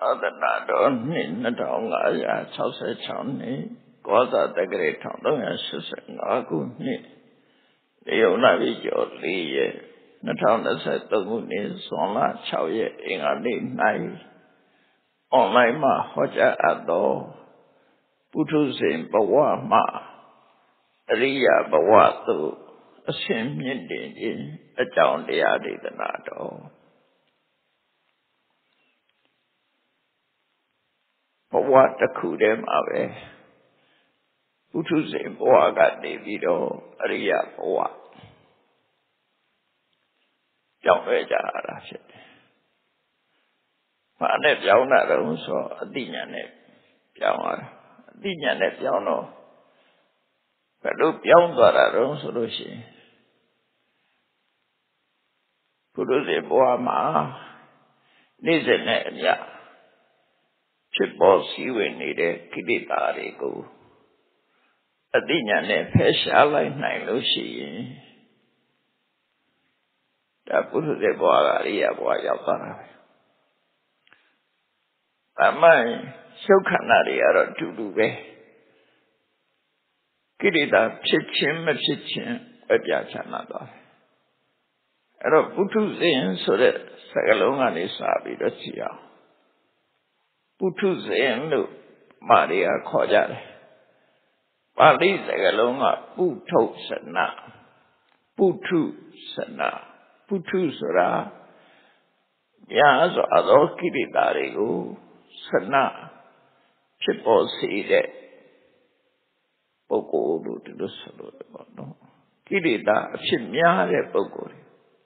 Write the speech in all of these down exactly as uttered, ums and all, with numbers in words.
သာသနာတော်နှစ်နှစ်ထောင်ငါးရာခြောက်ဆယ်ခြောက်နှစ်ကောဇာတက္ကရာတစ်ထောင်သုံးရာရှစ်ဆယ်ငါးခုနှစ်တရုတ်နာပြီကျော်လေးရက်နှစ်ထောင်နှစ်ဆယ်သုံးခုနှစ်ဇွန်လခြောက်ရက်အင်္ဂါနေ့၌အွန်လိုင်းမှာဟောကြားအပ်သောပုထုဇဉ်ဘဝမှအရိယဘဝသို့အရှင်မြင့်တင်ခြင်းအကြောင်းတရားဒေသနာတော်ဘဝတစ်ခုတည်းမှာပဲပုထုဇဉ်ဘဝကနေပြီးတော့အရိယဘဝပြောင်းလဲကြရတာဖြစ်တယ်။ဘာနဲ့ပြောင်းတာတော့ဆိုအတိညာနဲ့ပြောင်းရတာအတိညာနဲ့ပြောင်းတော့ဘယ်လိုပြောင်းသွားတာတော့ဆိုလို့ရှိရင်ပုထုဇဉ်ဘဝမှာနေ့စဉ်နဲ့အမျှဖြစ်ပေါ်စည်းဝင်နေတဲ့ကိလေသာတွေကိုအတိညာနဲ့ဖယ်ရှားလိုက်နိုင်လို့ရှိရင်ဒါပုထုဇဉ်ဘဝကအရိယဘဝရောက်သွားတာပဲ။အမှန်ရှုပ်ခန္ဓာတွေကတော့အတူတူပဲကိလေသာဖြစ်ခြင်းမဖြစ်ခြင်းအပြချမ်းသာသွားတယ်။အဲ့တော့ပုထုဇဉ်ဆိုတဲ့စကားလုံးကနေစပြီးတော့ကြည့်အောင်ပုထုဇဉ်လို့မာရီယာခေါ်ကြတယ်။ပါဠိစကားလုံးကပုထုဇနပုထုဇနပုထုဆိုတာများစွာသောကိလေသာတွေကိုဇနဖြစ်ပေါ်စေတဲ့ပုဂ္ဂိုလ်လို့ဒီလိုဆိုလို့ပေါ့နော်ကိလေသာအဖြစ်များတဲ့ပုဂ္ဂိုလ်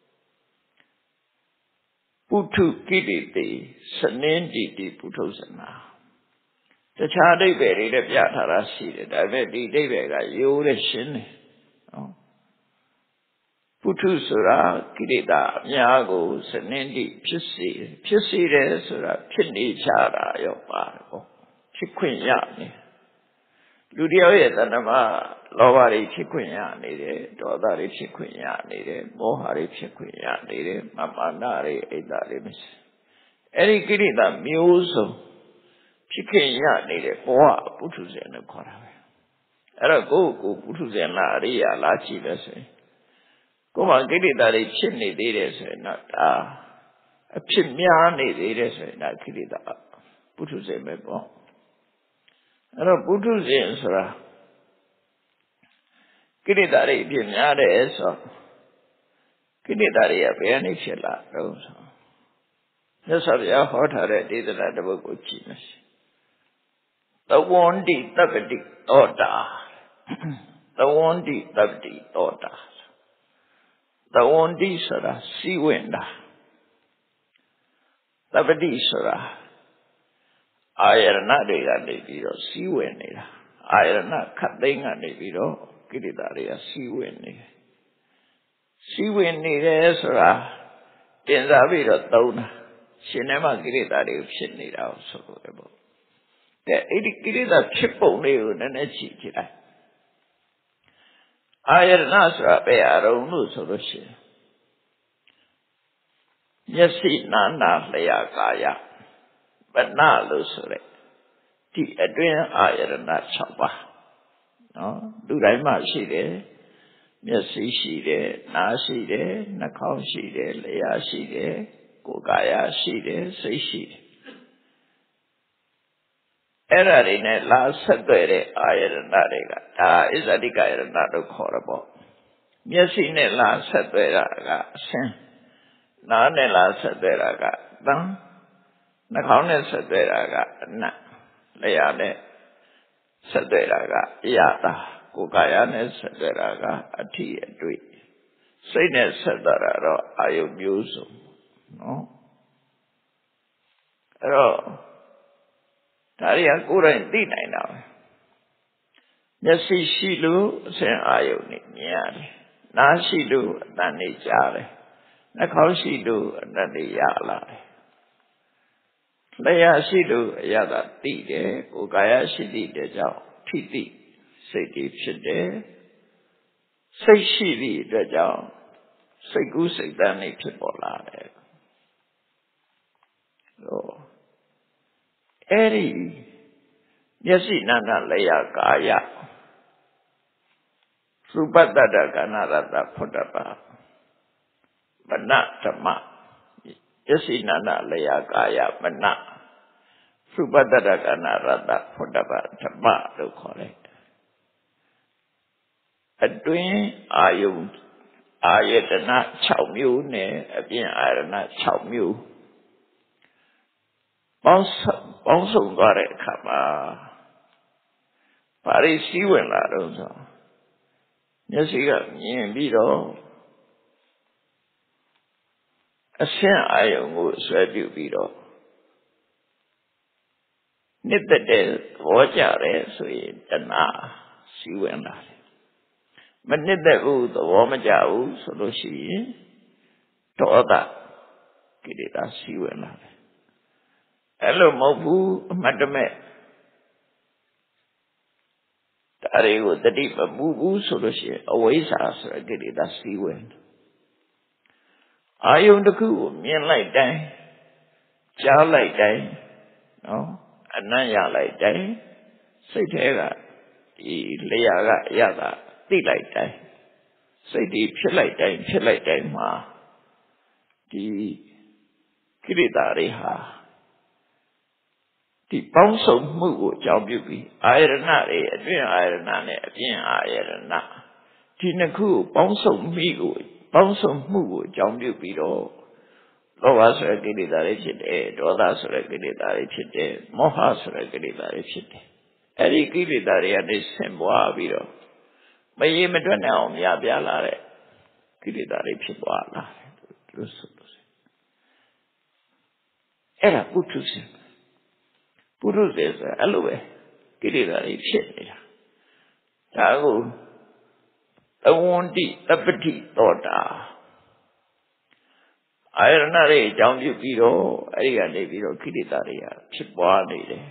ပုထုကိလေသေစနင်းတိတိပုထုဇနာတခြားအဓိပ္ပာယ်တွေလည်းပြထားတာရှိတယ်ဒါပေမဲ့ဒီအဓိပ္ပာယ်ကရိုးတဲ့ရှင်းတယ်နော်ပုထုဆိုတာကိလေသာအများကိုစနင်းတိဖြစ်စေဖြစ်စေတယ်ဆိုတာဖြစ်နေကြတာရောပါတယ်ပေါ့ဖြစ်ခွင့်ရနေလူတယောက်ရဲ့တဏ္ဍမှာလောဘတွေဖြစ်ခွင့်ရနေတယ်ဒေါသတွေဖြစ်ခွင့်ရနေတယ်မောဟတွေဖြစ်ခွင့်ရနေတယ်မမာနတွေအိတ်တာတွေမရှိအဲ့ဒီကိလေသာမျိုးစုံဖြစ်ခွင့်ရနေတဲ့ဘဝပုထုဇဉ်လို့ခေါ်တာပဲအဲ့တော့ကိုယ့်ကိုပုထုဇဉ်လားအရိယာလားကြည့်လဲဆိုရင်ကိုယ်မှာကိလေသာတွေဖြစ်နေသေးတယ်ဆိုရင်တော့ဒါအဖြစ်များနေသေးတယ်ဆိုရင်ဒါကိလေသာပုထုဇဉ်ပဲပေါ့အဲ့တော့ပုထုဇဉ်ဆိုတာကိလေသာတွေအဖြစ်များတယ်ဆိုကိလေသာတွေကဘယ်အနေဖြစ်လာတော့ဆိုမြတ်စွာဘုရားဟောထားတဲ့ဒေသနာတစ်ပုဒ်ကိုကြည့်မယ်သဝန္တိတပ္ပတိသောတာသဝန္တိတပ္ပတိသောတာသဝန္တိဆိုတာစီးဝင်တာတပ္ပတိဆိုတာအာယရဏတွေကနေပြီးတော့စီးဝင်နေတာအာယရဏခတ်သိမ်းကနေပြီးတော့ကိလေသာတွေကစီးဝင်နေတယ်စီးဝင်နေတယ်ဆိုတာတင်စားပြီးတော့သုံးတာရှင်ထဲမှာကိလေသာတွေဖြစ်နေတာဆိုလို့ပဲပေါ့တဲ့အဲ့ဒီကိလေသာဖြစ်ပုံလေးကိုနည်းနည်းကြည့်ကြည့်လိုက်အာယရဏဆိုတာဘယ်အရုံလို့ဆိုလို့ရှိရင်မျက်စိနာနာလျှာကာယပဏလို့ဆိုတဲ့ဒီအတွင်းအာယရဏ၆ပါးနော်လူတိုင်းမှာရှိတယ်မျက်စိရှိတယ်နားရှိတယ်နှာခေါင်းရှိတယ်လျှာရှိတယ်ကိုယ်ကာယရှိတယ်စိတ်ရှိတယ်အဲ့ဒါတွေနဲ့လာဆက်သွယ်တဲ့အာယရဏတွေကဒါအစ္ဆဒိကယရဏလို့ခေါ်ရပေါ့မျက်စိနဲ့လာဆက်သွယ်တာကအဆင်းနားနဲ့လာဆက်သွယ်တာကသံနှာခေါင်းနဲ့ဆက်သွယ်တာကအနတ်လျှာနဲ့ဆက်သွယ်တာကအယတာကိုယ်ကာယနဲ့ဆက်သွယ်တာကအဋ္ဌိအတွေ့စိတ်နဲ့ဆက်သွယ်တာတော့အာယုမျိုးစုံနော်အဲ့တော့ဒါတွေကကိုယ်တိုင်သိနိုင်တာပဲမျက်စိရှိလို့အစဉ်အာယုနဲ့မြင်ရတယ်နားရှိလို့အသံနဲ့ကြားတယ်နှာခေါင်းရှိလို့အနတ်တွေရလာတယ်လျှာရှိလို့အရသာသိတယ်ကိုယ်ကာယရှိသည့်တဲ့ကြောင့်ထိတိစိတ်တွေဖြစ်တယ်စိတ်ရှိသည့်အတွက်ကြောင့်စိတ်ကူးစိတ်တန်းတွေဖြစ်ပေါ်လာတယ်ဟောအဲ့ဒီမျက်စိနာနာလျာကာယရူပတ္တတကနာရတဖုတ္တပါမနဓမ္မမျက်စိနာနာလျာကာယမနရူပတ္တတကနာရတဖုတ္တပါဓမ္မလို့ခေါ်တယ်အတွင်းအာယုံအာယတနာ၆မျိုးနဲ့အပြင်အာယတနာ၆မျိုးပေါင်းပေါင်းစုံသွားတဲ့အခါမှာဘာတွေစည်းဝင်လာတော့ဆိုမျက်စိကမြင်ပြီးတော့အရှင်းအာယုံကိုဆွဲပြုပြီးတော့နှစ်သက်တဲ့သဘောကြတယ်ဆိုရင်တဏှာစည်းဝင်လာတယ်မနှစ်သက်ဘူးသဘောမကျဘူးဆိုလို့ရှိရင်ဒေါသကိလေသာစည်းဝင်လာတယ်အဲ့လိုမဟုတ်ဘူးအမှတ်တမဲ့ဒါတွေကိုတတိမပူဘူးဆိုလို့ရှိရင်အဝိဇ္ဇာဆိုတဲ့ကိလေသာစည်းဝင်အာယုန်တစ်ခုကိုမြင်လိုက်တိုင်းကြားလိုက်တိုင်းနော်အနံ့ရလိုက်တိုင်းစိတ်ထဲကဒီလျှာကအရသာသိလိုက်တိုင်းစိတ်ဒီဖြစ်လိုက်တိုင်းဖြစ်လိုက်တိုင်းမှာဒီကိလေသာတွေဟာဒီပေါင်းစုံမှုကိုအကြောင်းပြုပြီးအာယရဏတွေအတွင်းအာယရဏနဲ့အပြင်အာယရဏဒီနှစ်ခုကိုပေါင်းစုံမိကိုပေါင်းစုံမှုကိုအကြောင်းပြုပြီးတော့လောဘဆိုတဲ့ကိလေသာတွေဖြစ်တယ်ဒေါသဆိုတဲ့ကိလေသာတွေဖြစ်တယ်မောဟဆိုတဲ့ကိလေသာတွေဖြစ်တယ်အဲ့ဒီကိလေသာတွေကနေဆင့်ပွားပြီးတော့မရေမတွက်နိုင်အောင်များပြားလာတဲ့ကိလေသာတွေဖြစ်ပွားလာတယ်လို့ဆိုလို့အဲ့ဒါပုထုဇဉ်ပုရုဇဉ်ဆိုအဲ့လိုပဲကိလေသာတွေဖြစ်နေတာဒါကိုသဝန္တိတပ္ပတိသောတာအာယရဏတွေအကြောင်းပြုပြီးတော့အဲ့ဒီကနေပြီးတော့ကိလေသာတွေကဖြစ်ပွားနေတယ်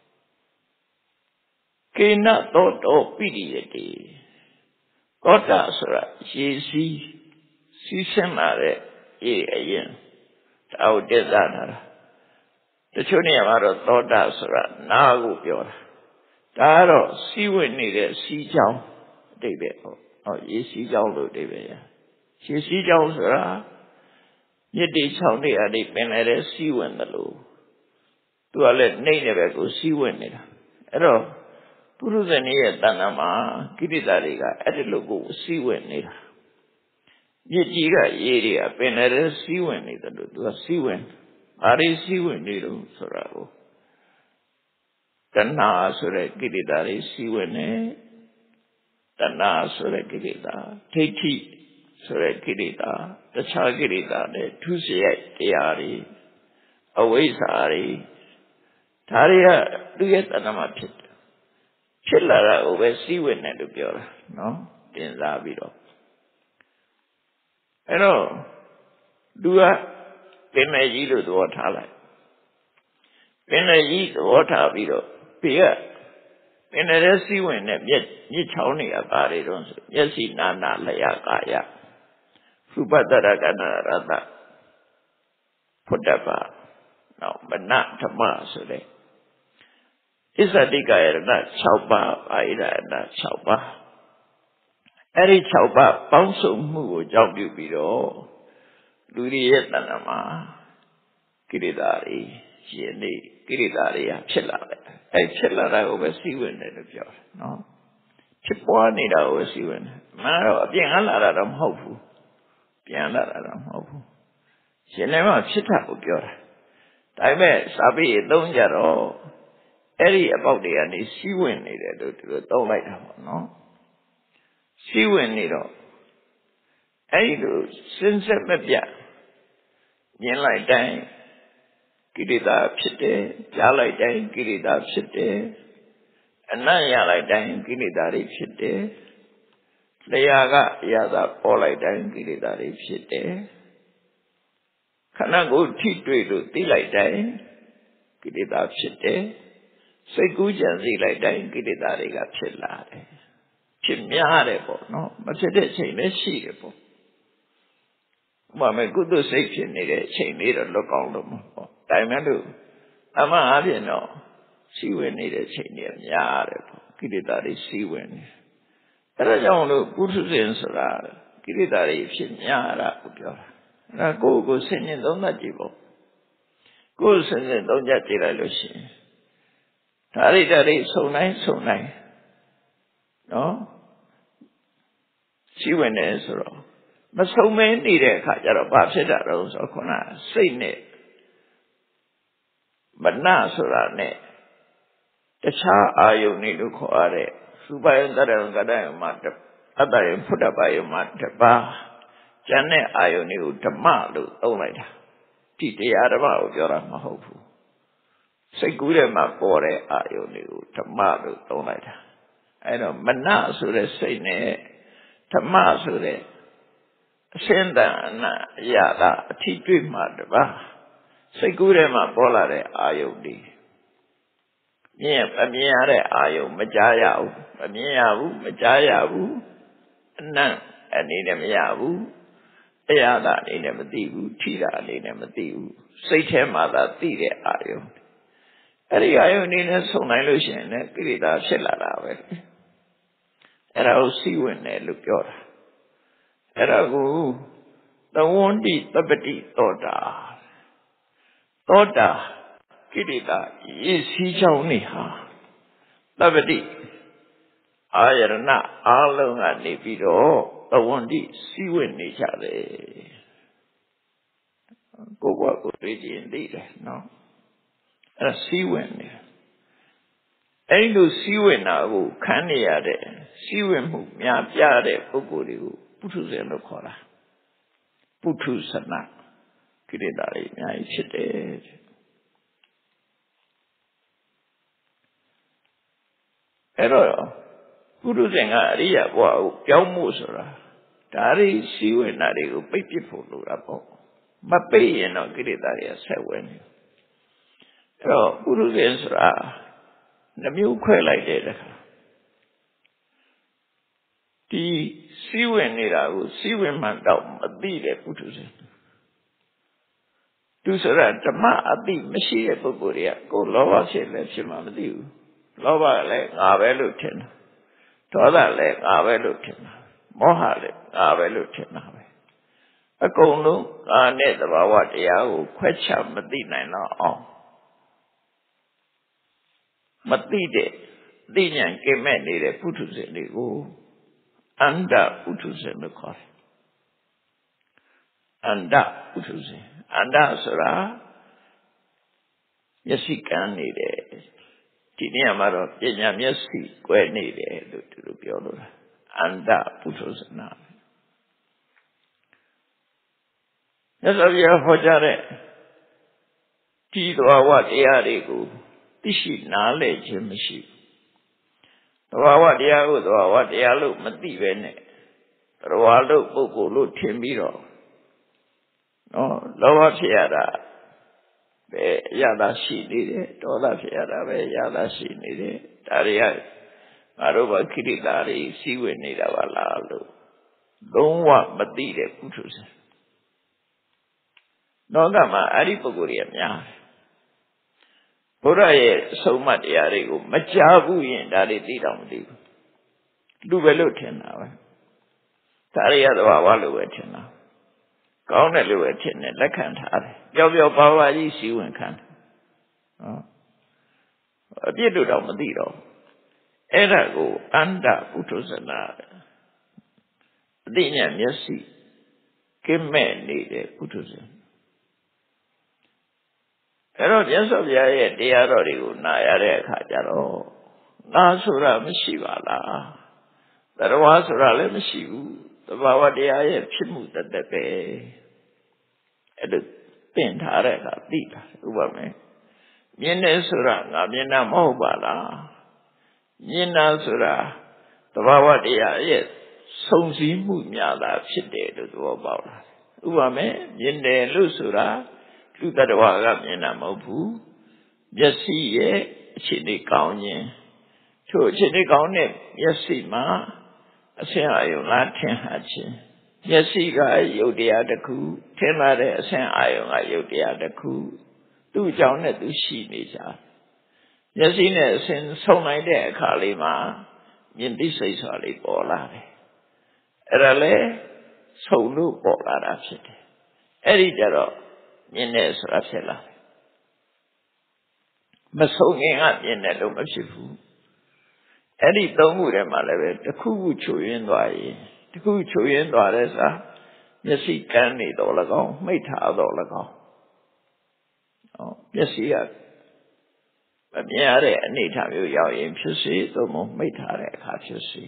ကေနသောတောပိရိယတိသောတာဆိုတာရေစီးစီးဆင်းလာတဲ့ရေအရင်ဒါကိုတစ္ဆာနာတာတချို့နေရာမှာတော့သောတာဆိုတာနာကိုပြောတာဒါကတော့စီးဝင်နေတဲ့စီးကြောင်းအတိတ်ပဲဟုတ်ဟောရေစီးကြောင်းလို့အတိတ်ပဲရရေစီးကြောင်းဆိုတာမြစ်တိချောင်းတွေအတိတ်ပင်လည်းတဲ့စီးဝင်တယ်လို့သူကလည်းနှိမ့်နေပဲကိုစီးဝင်နေတာအဲ့တော့ပုရုဇဉ်ရဲ့တဏ္ဍာမှာကိလေသာတွေကအဲ့ဒီလိုကိုစီးဝင်နေတာမြစ်ကြီးကရေတွေကပင်လည်းစီးဝင်နေတယ်လို့သူကစီးဝင်ဘာတွေစီးဝင်နေလို့ဆိုတာကိုတဏှာဆိုတဲ့ကိလေသာတွေစီးဝင်နေတဏှာဆိုတဲ့ကိလေသာဒိဋ္ဌိဆိုတဲ့ကိလေသာတခြားကိလေသာတွေထုစရိုက်တရားတွေအဝိဇ္ဇာတွေဒါတွေကသူရဲ့တဏှာမှာဖြစ်တယ်ဖြစ်လာတာကိုပဲစီးဝင်တယ်လို့ပြောတာနော်တင်စားပြီးတော့အဲ့တော့သူကပင်မယ်ကြီးလို့သဘောထားလိုက်ပင်မယ်ကြီးသဘောထားပြီးတော့ဘေကပင်တဲ့စီးဝင်တဲ့မြက်မြစ်ချောင်းတွေကပါတွေတော့ဆိုမျက်စိနာနာလျှာကာယရူပတ္တရကနာရတဖုတ္တပါနောက်မနဓမ္မဆိုတဲ့ဣဇတိကယရဏ၆ပါးအာယရဏ၆ပါးအဲ့ဒီ၆ပါးပေါင်းစုံမှုကိုကြောက်ပြုပြီးတော့လူတွေရဲ့တဏ္ဍာမှာကိလေသာတွေရှင်နေကိလေသာတွေကဖြစ်လာတယ်အဲ့ဖြစ်လာတာကိုပဲစီးဝင်တယ်လို့ပြောတယ်နော်ဖြစ်ပွားနေတာကိုစီးဝင်တယ်မှန်တော့အပြင်ကလာတာတော့မဟုတ်ဘူးပြန်လာတာတော့မဟုတ်ဘူးရှင်လည်းမှဖြစ်တာကိုပြောတာဒါပေမဲ့စာပေအသုံးကြတော့အဲ့ဒီအပေါက်တွေကနေစီးဝင်နေတယ်လို့သူတို့သုံးလိုက်တာပေါ့နော်စီးဝင်နေတော့အဲ့ဒီလိုစဉ်ဆက်မပြတ်မြင်လိုက်တိုင်းကိလေသာဖြစ်တယ်ကြားလိုက်တိုင်းကိလေသာဖြစ်တယ်အနံ့ရလိုက်တိုင်းကိလေသာတွေဖြစ်တယ်လျှာကအရသာပေါ်လိုက်တိုင်းကိလေသာတွေဖြစ်တယ်ခန္ဓာကိုယ်ထိတွေ့လို့သိလိုက်တိုင်းကိလေသာဖြစ်တယ်စိတ်ကူးကြံစည်လိုက်တိုင်းကိလေသာတွေကဖြစ်လာတယ်ဖြစ်များတယ်ပေါ့နော်မဖြစ်တဲ့အချိန်လည်းရှိတယ်ပေါ့ဥပမာကုသိုလ်စိတ်ဖြစ်နေတဲ့အချိန်လေးတော့လွတ်ကောင်းလို့မဟုတ်ဒါပေမဲ့လို့အမှန်အပြင်တော့စီဝင်နေတဲ့ချိန်တွေများတယ်ပေါ့ကိလေသာတွေစီဝင်နေအဲ့ဒါကြောင့်လို့ပုထုဇဉ်ဆိုတာကိလေသာတွေဖြစ်များတာကိုပြောတာအဲ့ဒါကိုယ့်ကိုယ်ဆင်ញင်သုံးသပ်ကြည့်ပေါ့ကိုယ်ဆင်ញင်သုံးသပ်ကြည့်လိုက်လို့ရှိရင်ဒါရိတာတွေစုံတိုင်းစုံတိုင်းနော်စီဝင်နေဆိုတော့မစုံမဲနေတဲ့အခါကျတော့ဘာဖြစ်တာတော့ဆိုခုနစိတ်နဲ့မနဆိုတာနဲ့တခြားအာယုန်တွေလို့ခေါ်ရတဲ့ရူပယံတရံကတယံမှာအတ္တယံဖုဒ္ဓဘာယံမှာတပါကျန်တဲ့အာယုန်တွေကိုဓမ္မလို့သုံးလိုက်တာဒီတရားဓမ္မကိုပြောတာမဟုတ်ဘူးစိတ်ကူးထဲမှာပေါ်တဲ့အာယုန်တွေကိုဓမ္မလို့သုံးလိုက်တာအဲ့တော့မနဆိုတဲ့စိတ်နဲ့ဓမ္မဆိုတဲ့အစင်းတန်အနအရာကအထီးတွေ့မှတပါစိတ်ကူးထဲမှာပေါ်လာတဲ့အာယုန်တွေမြင်မမြင်ရတဲ့အာယုံမကြားရဘူးမမြင်ရဘူးမကြားရဘူးအနံ့အနေနဲ့မရဘူးအရာသာအနေနဲ့မသိဘူးထိတာအနေနဲ့မသိဘူးစိတ်ထဲမှာသာသိတဲ့အာယုံအဲ့ဒီအာယုံအနေနဲ့ဆုံနိုင်လို့ရှိရင်လည်းကိလေသာဖြစ်လာတာပဲအဲ့ဒါကိုစီဝင်တယ်လို့ပြောတာအဲ့ဒါကိုသဝန္တိတပ္ပတိသောတာသောတာကိလေသာရေစီးချောင်းနေဟာတပ္ပတိအာယရဏအားလုံးကနေပြီးတော့သဝန္တိစီးဝင်နေကြတယ်ကိုယ်ကကိုယ်သိရင်သိတယ်နော်အဲ့ဒါစီးဝင်နေအဲ့လိုစီးဝင်တာကိုခံနေရတဲ့စီးဝင်မှုများပြားတဲ့ပုဂ္ဂိုလ်တွေကိုပုထုဇဉ်လို့ခေါ်တာပုထုဇဏကိလေသာတွေအများကြီးဖြစ်တယ်အဲ့တော့ပုထုဇဉ်ကအရိယဘဝကိုပြောင်းမှုဆိုတာဒါတွေစီးဝင်တာတွေကိုပိတ်ပစ်ဖို့လိုတာပေါ့မပိတ်ရင်တော့ကိလေသာတွေကဆက်ဝင်နေအဲ့တော့ပုထုဇဉ်ဆိုတာနှမျိုးခွဲလိုက်တဲ့တခါဒီစီးဝင်နေတာကိုစီးဝင်မှတော့မသိတဲ့ပုထုဇဉ်သူဆိုတာဓမ္မအသိမရှိတဲ့ပုဂ္ဂိုလ်တွေကကိုယ်လောဘဖြစ်လည်းဖြစ်မှမသိဘူးလောဘလည်းငါပဲလို့ထင်တာဒေါသလည်းငါပဲလို့ထင်တာမောဟလည်းငါပဲလို့ထင်တာပဲအကုန်လုံးငါနဲ့သဘာဝတရားကိုခွဲခြားမသိနိုင်တော့အောင်မသိတဲ့သိဉာဏ်ကင်းမဲ့နေတဲ့ပုထုဇဉ်တွေကိုအန္တပုထုဇဉ်လို့ခေါ်တယ်အန္တပုထုဇဉ်အန္တဆိုတာမျက်စိကန်းနေတယ်ဒီနေရာမှာတော့ပညာမျက်စိကွယ်နေတယ်လို့သူတို့ပြောလို့အန္တပုထုဇဏမြတ်စွာဘုရားဟောကြားတဲ့ဒီသဘာဝတရားတွေကိုသိရှိနားလည်ခြင်းမရှိသဘာဝတရားကိုသဘာဝတရားလို့မသိပဲနဲ့သဘာဝလို့ပုဂ္ဂိုလ်လို့ထင်ပြီးတော့နော်လောဘဖြစ်ရတာပဲရတာရှိနေတယ်ဒေါသဖြစ်ရတာပဲရတာရှိနေတယ်ဒါတွေကငါတို့ဘာခိရိတာတွေစီးဝင်နေတာပါလားလို့လုံးဝမသိတဲ့ပုထုဇဉ်လောကမှာအဲ့ဒီပုဂ္ဂိုလ်တွေများတယ်ဘုရားရဲ့အဆုံးအမတရားတွေကိုမကြားဘူးရင်ဒါတွေသိတော့မသိဘူးလူပဲလို့ထင်တာပဲဒါတွေကသဘာဝလို့ပဲထင်တာကောင်းတယ်လို့ပဲထင်တယ်လက်ခံထားတယ်ပျော်ပျော်ပါပါကြီးစီဝင်ခံတယ်ဟောအပြစ်တို့တော့မသိတော့အဲ့ဒါကိုအန္တပုထုဇဏအသိဉာဏ်မျက်စိကင်းမဲ့နေတဲ့ပုထုဇဉ်အဲ့တော့မြတ်စွာဘုရားရဲ့တရားတော်တွေကိုနာရတဲ့အခါကျတော့ငါဆိုတာမရှိပါလားသတ္တဝါဆိုတာလည်းမရှိဘူးသဘာဝတရားရဲ့ဖြစ်မှုတသက်ပဲအဲ့ဒါသင်ထားတဲ့အခါသိတာဥပမာမြင်တယ်ဆိုတာငါမြင်တာမဟုတ်ပါလားမြင်တာဆိုတာသဘာဝတရားရဲ့ဆုံစည်းမှုများတာဖြစ်တယ်လို့သဘောပေါက်လာဥပမာမြင်တယ်လို့ဆိုတာလူတ attva ကမြင်တာမဟုတ်ဘူးမျက်စိရဲ့အခြေအနေကောင်းခြင်းထို့အခြေအနေကောင်းတဲ့မျက်စိမှာအဆင်းအာယုံလားထင်ဟာခြင်းမျက်စိကယုတ်တရားတစ်ခုထင်လာတဲ့အဆင်းအာယုံကယုတ်တရားတစ်ခုသူ့အကြောင်းနဲ့သူရှိနေကြမျက်စိနဲ့အစဉ်ဆုံလိုက်တဲ့အခါလေးမှာမြင်သိစိတ်ဆိုတာလေးပေါ်လာတယ်အဲ့ဒါလေဆုံလို့ပေါ်လာတာဖြစ်တယ်အဲ့ဒီကြတော့မြင်တယ်ဆိုတာဖြစ်လာတယ်မဆုံခင်ကမြင်တယ်လို့မဖြစ်ဘူးအဲ့ဒီသုံးခုထဲမှာလည်းပဲတစ်ခုခုချွေရင်းသွားရင်တစ်ခုချွေရင်းသွားတဲ့စာမျက်စိကန်းနေတော့၎င်းမိတ်ထားတော့၎င်းဟောမျက်စိကမမြင်ရတဲ့အနေထားမျိုးရောက်ရင်ဖြစ်စေသို့မဟုတ်မိတ်ထားတဲ့အခါဖြစ်စေ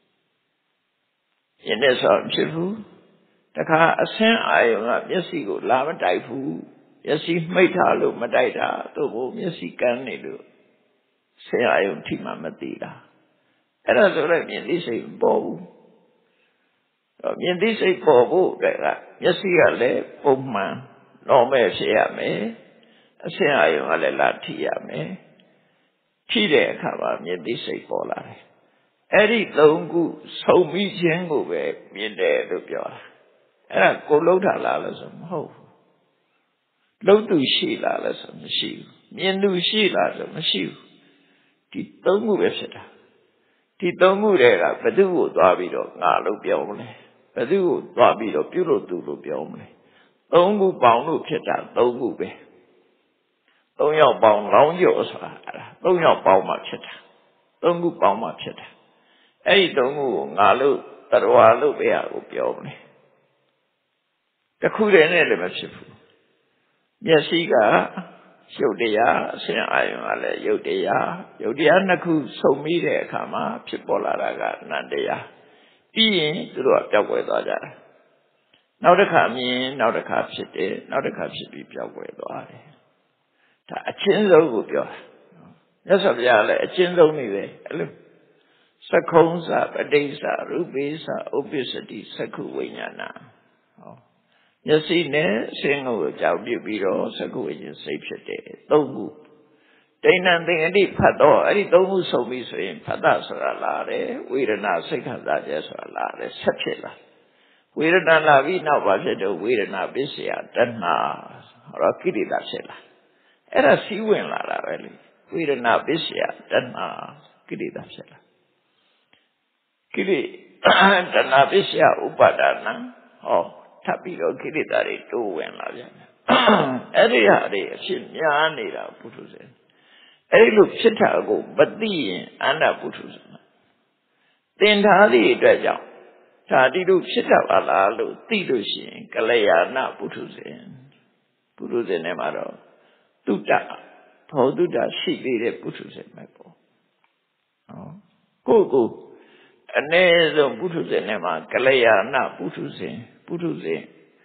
ယနေ့ဆိုဖြစ်ဘူးတခါအဆင်းအာယုံကမျက်စိကိုလာမတိုက်ဘူးမျက်စိမိတ်ထားလို့မတိုက်တာသို့မဟုတ်မျက်စိကန်းနေလို့ဆင်းအာယုံထိမှမသိတာအဲ့ဒါဆိုလည်းမြင်သိစိတ်ပေါ်ဘူးမြင်သိစိတ်ပေါ်ဖို့အတွက်ကမျက်စိကလည်းပုံမှန် normal ဖြစ်ရမယ်အဆင်းအာယုံကလည်းလာထိရမယ်ထိတဲ့အခါမှာမြင်သိစိတ်ပေါ်လာတယ်အဲ့ဒီသုံးခုဆုံပြီးခြင်းကိုပဲမြင်တယ်လို့ပြောတာအဲ့ဒါကိုလှုပ်တာလားလို့ဆိုမဟုတ်ဘူးလှုပ်သူရှိလားလို့ဆိုမရှိဘူးမြင်သူရှိလားဆိုမရှိဘူးဒီသုံးခုပဲဖြစ်တာဒီသုံးခုတည်းကဘယ်သူ့ကိုသွားပြီးတော့ငါလို့ပြောမလဲဘယ်သူ့ကိုသွားပြီးတော့ပြုလို့သူလို့ပြောမလဲသုံးခုပေါင်းလို့ဖြစ်တာသုံးခုပဲသုံးယောက်ပေါင်းလောင်းကျော်ဆိုတာအဲ့ဒါသုံးယောက်ပေါင်းမှဖြစ်တာသုံးခုပေါင်းမှဖြစ်တာအဲ့ဒီသုံးခုကိုငါလို့တရားလို့ပဲကိုပြောမလဲတခုတည်းနဲ့လည်းမဖြစ်ဘူးမျက်စိကရုပ်တရားအစဉ်အာရုံကလည်းရုပ်တရားရုပ်တရားနှစ်ခုစုံမိတဲ့အခါမှာဖြစ်ပေါ်လာတာကနန္တရားပြီးရင်သူတို့ကပျောက်ကွယ်သွားကြတယ်နောက်တစ်ခါမြင်နောက်တစ်ခါဖြစ်တယ်နောက်တစ်ခါဖြစ်ပြီးပျောက်ကွယ်သွားတယ်ဒါအချင်းဆုံးကိုပြောတာမြတ်စွာဘုရားလည်းအချင်းဆုံးနေပဲအဲ့လိုသက္ခုံးစပဋိစ္စရူပိစ္စဥပ္ပစ္စတိသက္ခုဝိညာဏဟောမျက်စိနဲ့အစဉ်ကိုကြောက်ပြပြီးတော့သက္ခုဝိညာဉ်စိတ်ဖြစ်တယ်သုံးခုဒိဋ္ဌံသင်္ကတိဖတ်တော့အဲ့ဒီသုံးခုစုံပြီဆိုရင်ဖတ်တာဆိုတာလာတယ်ဝေဒနာစိတ်ခံစားချက်ဆိုတာလာတယ်ဆက်ဖြစ်လာဝေဒနာလာပြီးနောက်ဘာဖြစ်တော့ဝေဒနာပစ္စယတဏှာဟောကိရိတာဖြစ်လာအဲ့ဒါစီးဝင်လာတာပဲလေဝေဒနာပစ္စယတဏှာကိရိတာဖြစ်လာကိရိတဏှာပစ္စယဥပါဒနာဟောထပ်ပြီးတော့ကိရိတာတွေတိုးဝင်လာပြန်တယ်အဲ့ဒီဟာတွေအဖြစ်များနေတာပုထုဇဉ်အဲ့လိုဖြစ်တာကိုမသိရင်အန္တပုထုဇဉ်သင်္ဍာသည့်အတွက်ကြောင့်ဒါတိတို့ဖြစ်တာပါလားလို့သိလို့ရှိရင်ကလျာဏပုထုဇဉ်ပုထုဇဉ်ထဲမှာတော့တုတ္တဘောတုတ္တရှိသေးတဲ့ပုထုဇဉ်ပဲပေါ့ဟောကိုကိုအနည်းဆုံးပုထုဇဉ်ထဲမှာကလျာဏပုထုဇဉ်ပုထုဇဉ်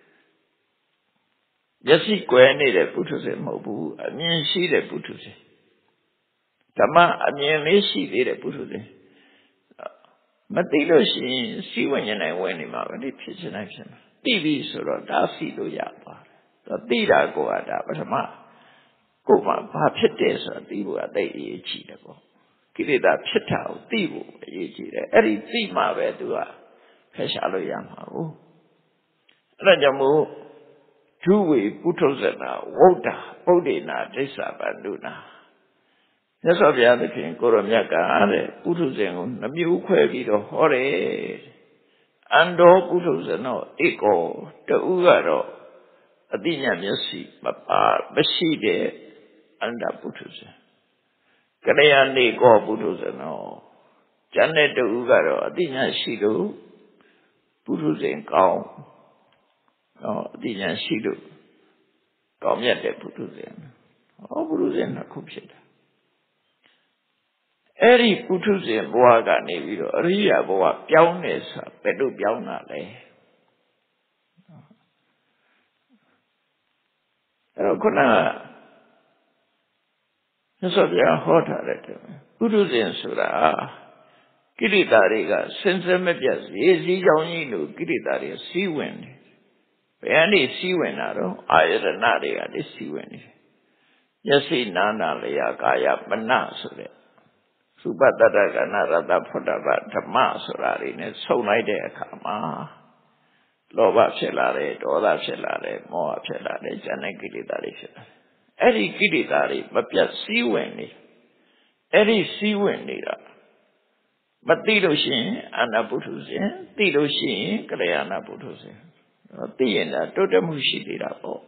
မျက်စိကွယ်နေတဲ့ပုထုဇဉ်မဟုတ်ဘူးအမြင်ရှိတဲ့ပုထုဇဉ်ဓမ္မအမြင်လေးရှိသေးတဲ့ပုထုဇဉ်မသိလို့ရှိရင်စီဝဉ္ဉနိုင်ဝင်နေမှာပဲဒီဖြစ်ချင်တိုင်းဖြစ်မှာသိပြီဆိုတော့ဒါစီလို့ရပါတယ်သိတာကိုကဒါပထမကိုယ်မှာဘာဖြစ်တယ်ဆိုတာသိဖို့အသိအရေးကြီးတယ်ပေါ့ကိလေသာဖြစ်တာကိုသိဖို့အရေးကြီးတယ်အဲ့ဒီသိမှပဲသူကဖယ်ရှားလို့ရမှာဟုတ်အဲ့ဒါကြောင့်မို့ဒုဝေပုထုဇနာဝုဒ္ဓပုဒ္ဒေနာဒိဋ္ဌာပန္နုနာမြတ်စွာဘုရားသခင်ကိုရောမြတ်ကတဲ့ပုထုဇဉ်ကိုနှမျိုးခွဲပြီးတော့ဟောတယ်အန္တောပုထုဇနောဧကောတူကတော့အတိညာမျက်စိမပါမရှိတဲ့အန္တပုထုဇဉ်ကလျာဏေကောပုထုဇနောကျန်တဲ့တူကတော့အတိညာရှိလို့ပုထုဇဉ်ကောင်းနော်အတိညာရှိလို့ကောင်းမြတ်တဲ့ပုထုဇဉ်ဟောပုထုဇဉ်နှစ်ခုဖြစ်တာအဲ့ဒီပုထုဇဉ်ဘဝကနေပြီးတော့အရိယာဘဝပြောင်းနေဆိုဘယ်လိုပြောင်းတာလဲအဲ့တော့ခုနကမြတ်စွာဘုရားဟောထားတဲ့ပုထုဇဉ်ဆိုတာကိလေသာတွေကစင်စဲမပြတ်ရေစီးကြောင်းကြီးလို့ကိလေသာတွေစီးဝင်တယ်ဘယ်အနေစီးဝင်တာတော့အာယတနာတွေကလည်းစီးဝင်နေတယ်မျက်စိနာနာလျာကာယမနဆိုတဲ့သုပတ္တကနာရတဖုဒ္ဓဘာဓမ္မဆိုတာတွေနဲ့ဆုံလိုက်တဲ့အခါမှာလောဘဖြစ်လာတယ်ဒေါသဖြစ်လာတယ်မောဟဖြစ်လာတယ်ဉာဏ်နဲ့ကိလေသာတွေဖြစ်လာတယ်အဲ့ဒီကိလေသာတွေမပြတ်စည်းဝင်နေအဲ့ဒီစီးဝင်နေတာမသိလို့ရှိရင်အာနာပုထုဇဉ်သိလို့ရှိရင်ကလျာဏပုထုဇဉ်သိရင်ဒါတိုးတက်မှုရှိသေးတာပေါ့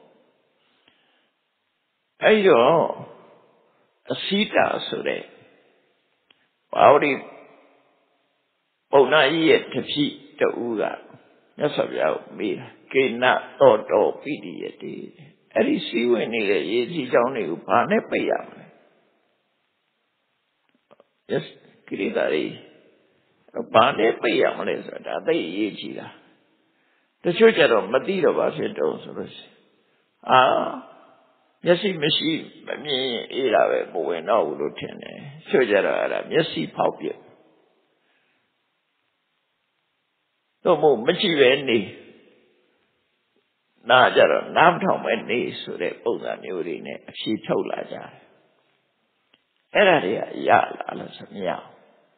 အဲ့တော့အစိတာဆိုတဲ့ပါဠိပုံနာကြီးရဲ့တပိတူကမြတ်စွာဘုရားကိုမေးတာကေနသောတောပိတိယတိအဲ့ဒီစီးဝင်နေတဲ့ရေကြီးချောင်းတွေကိုဘာနဲ့ပိတ်ရမလဲ yes ကိရိတာတွေဘာနဲ့ပိတ်ရမလဲဆိုတာဒါသိအရေးကြီးတာတချို့ကြတော့မသိတော့ဘာဖြစ်တော့ဆိုလို့ရှိအာမျက်စိမရှိမမြင်ရင်အေးတာပဲမဝင်တော့ဘူးလို့ထင်တယ်ချို့ကြတော့အဲ့ဒါမျက်စိဖောက်ပြတော့မို့မကြည့်ပဲနေနာကြတော့နားမထောင်ပဲနေဆိုတဲ့ပုံစံမျိုးတွေနဲ့အဖြေထုတ်လာကြတယ်အဲ့ဒါတွေကရလာလို့ဆိုမရဘူး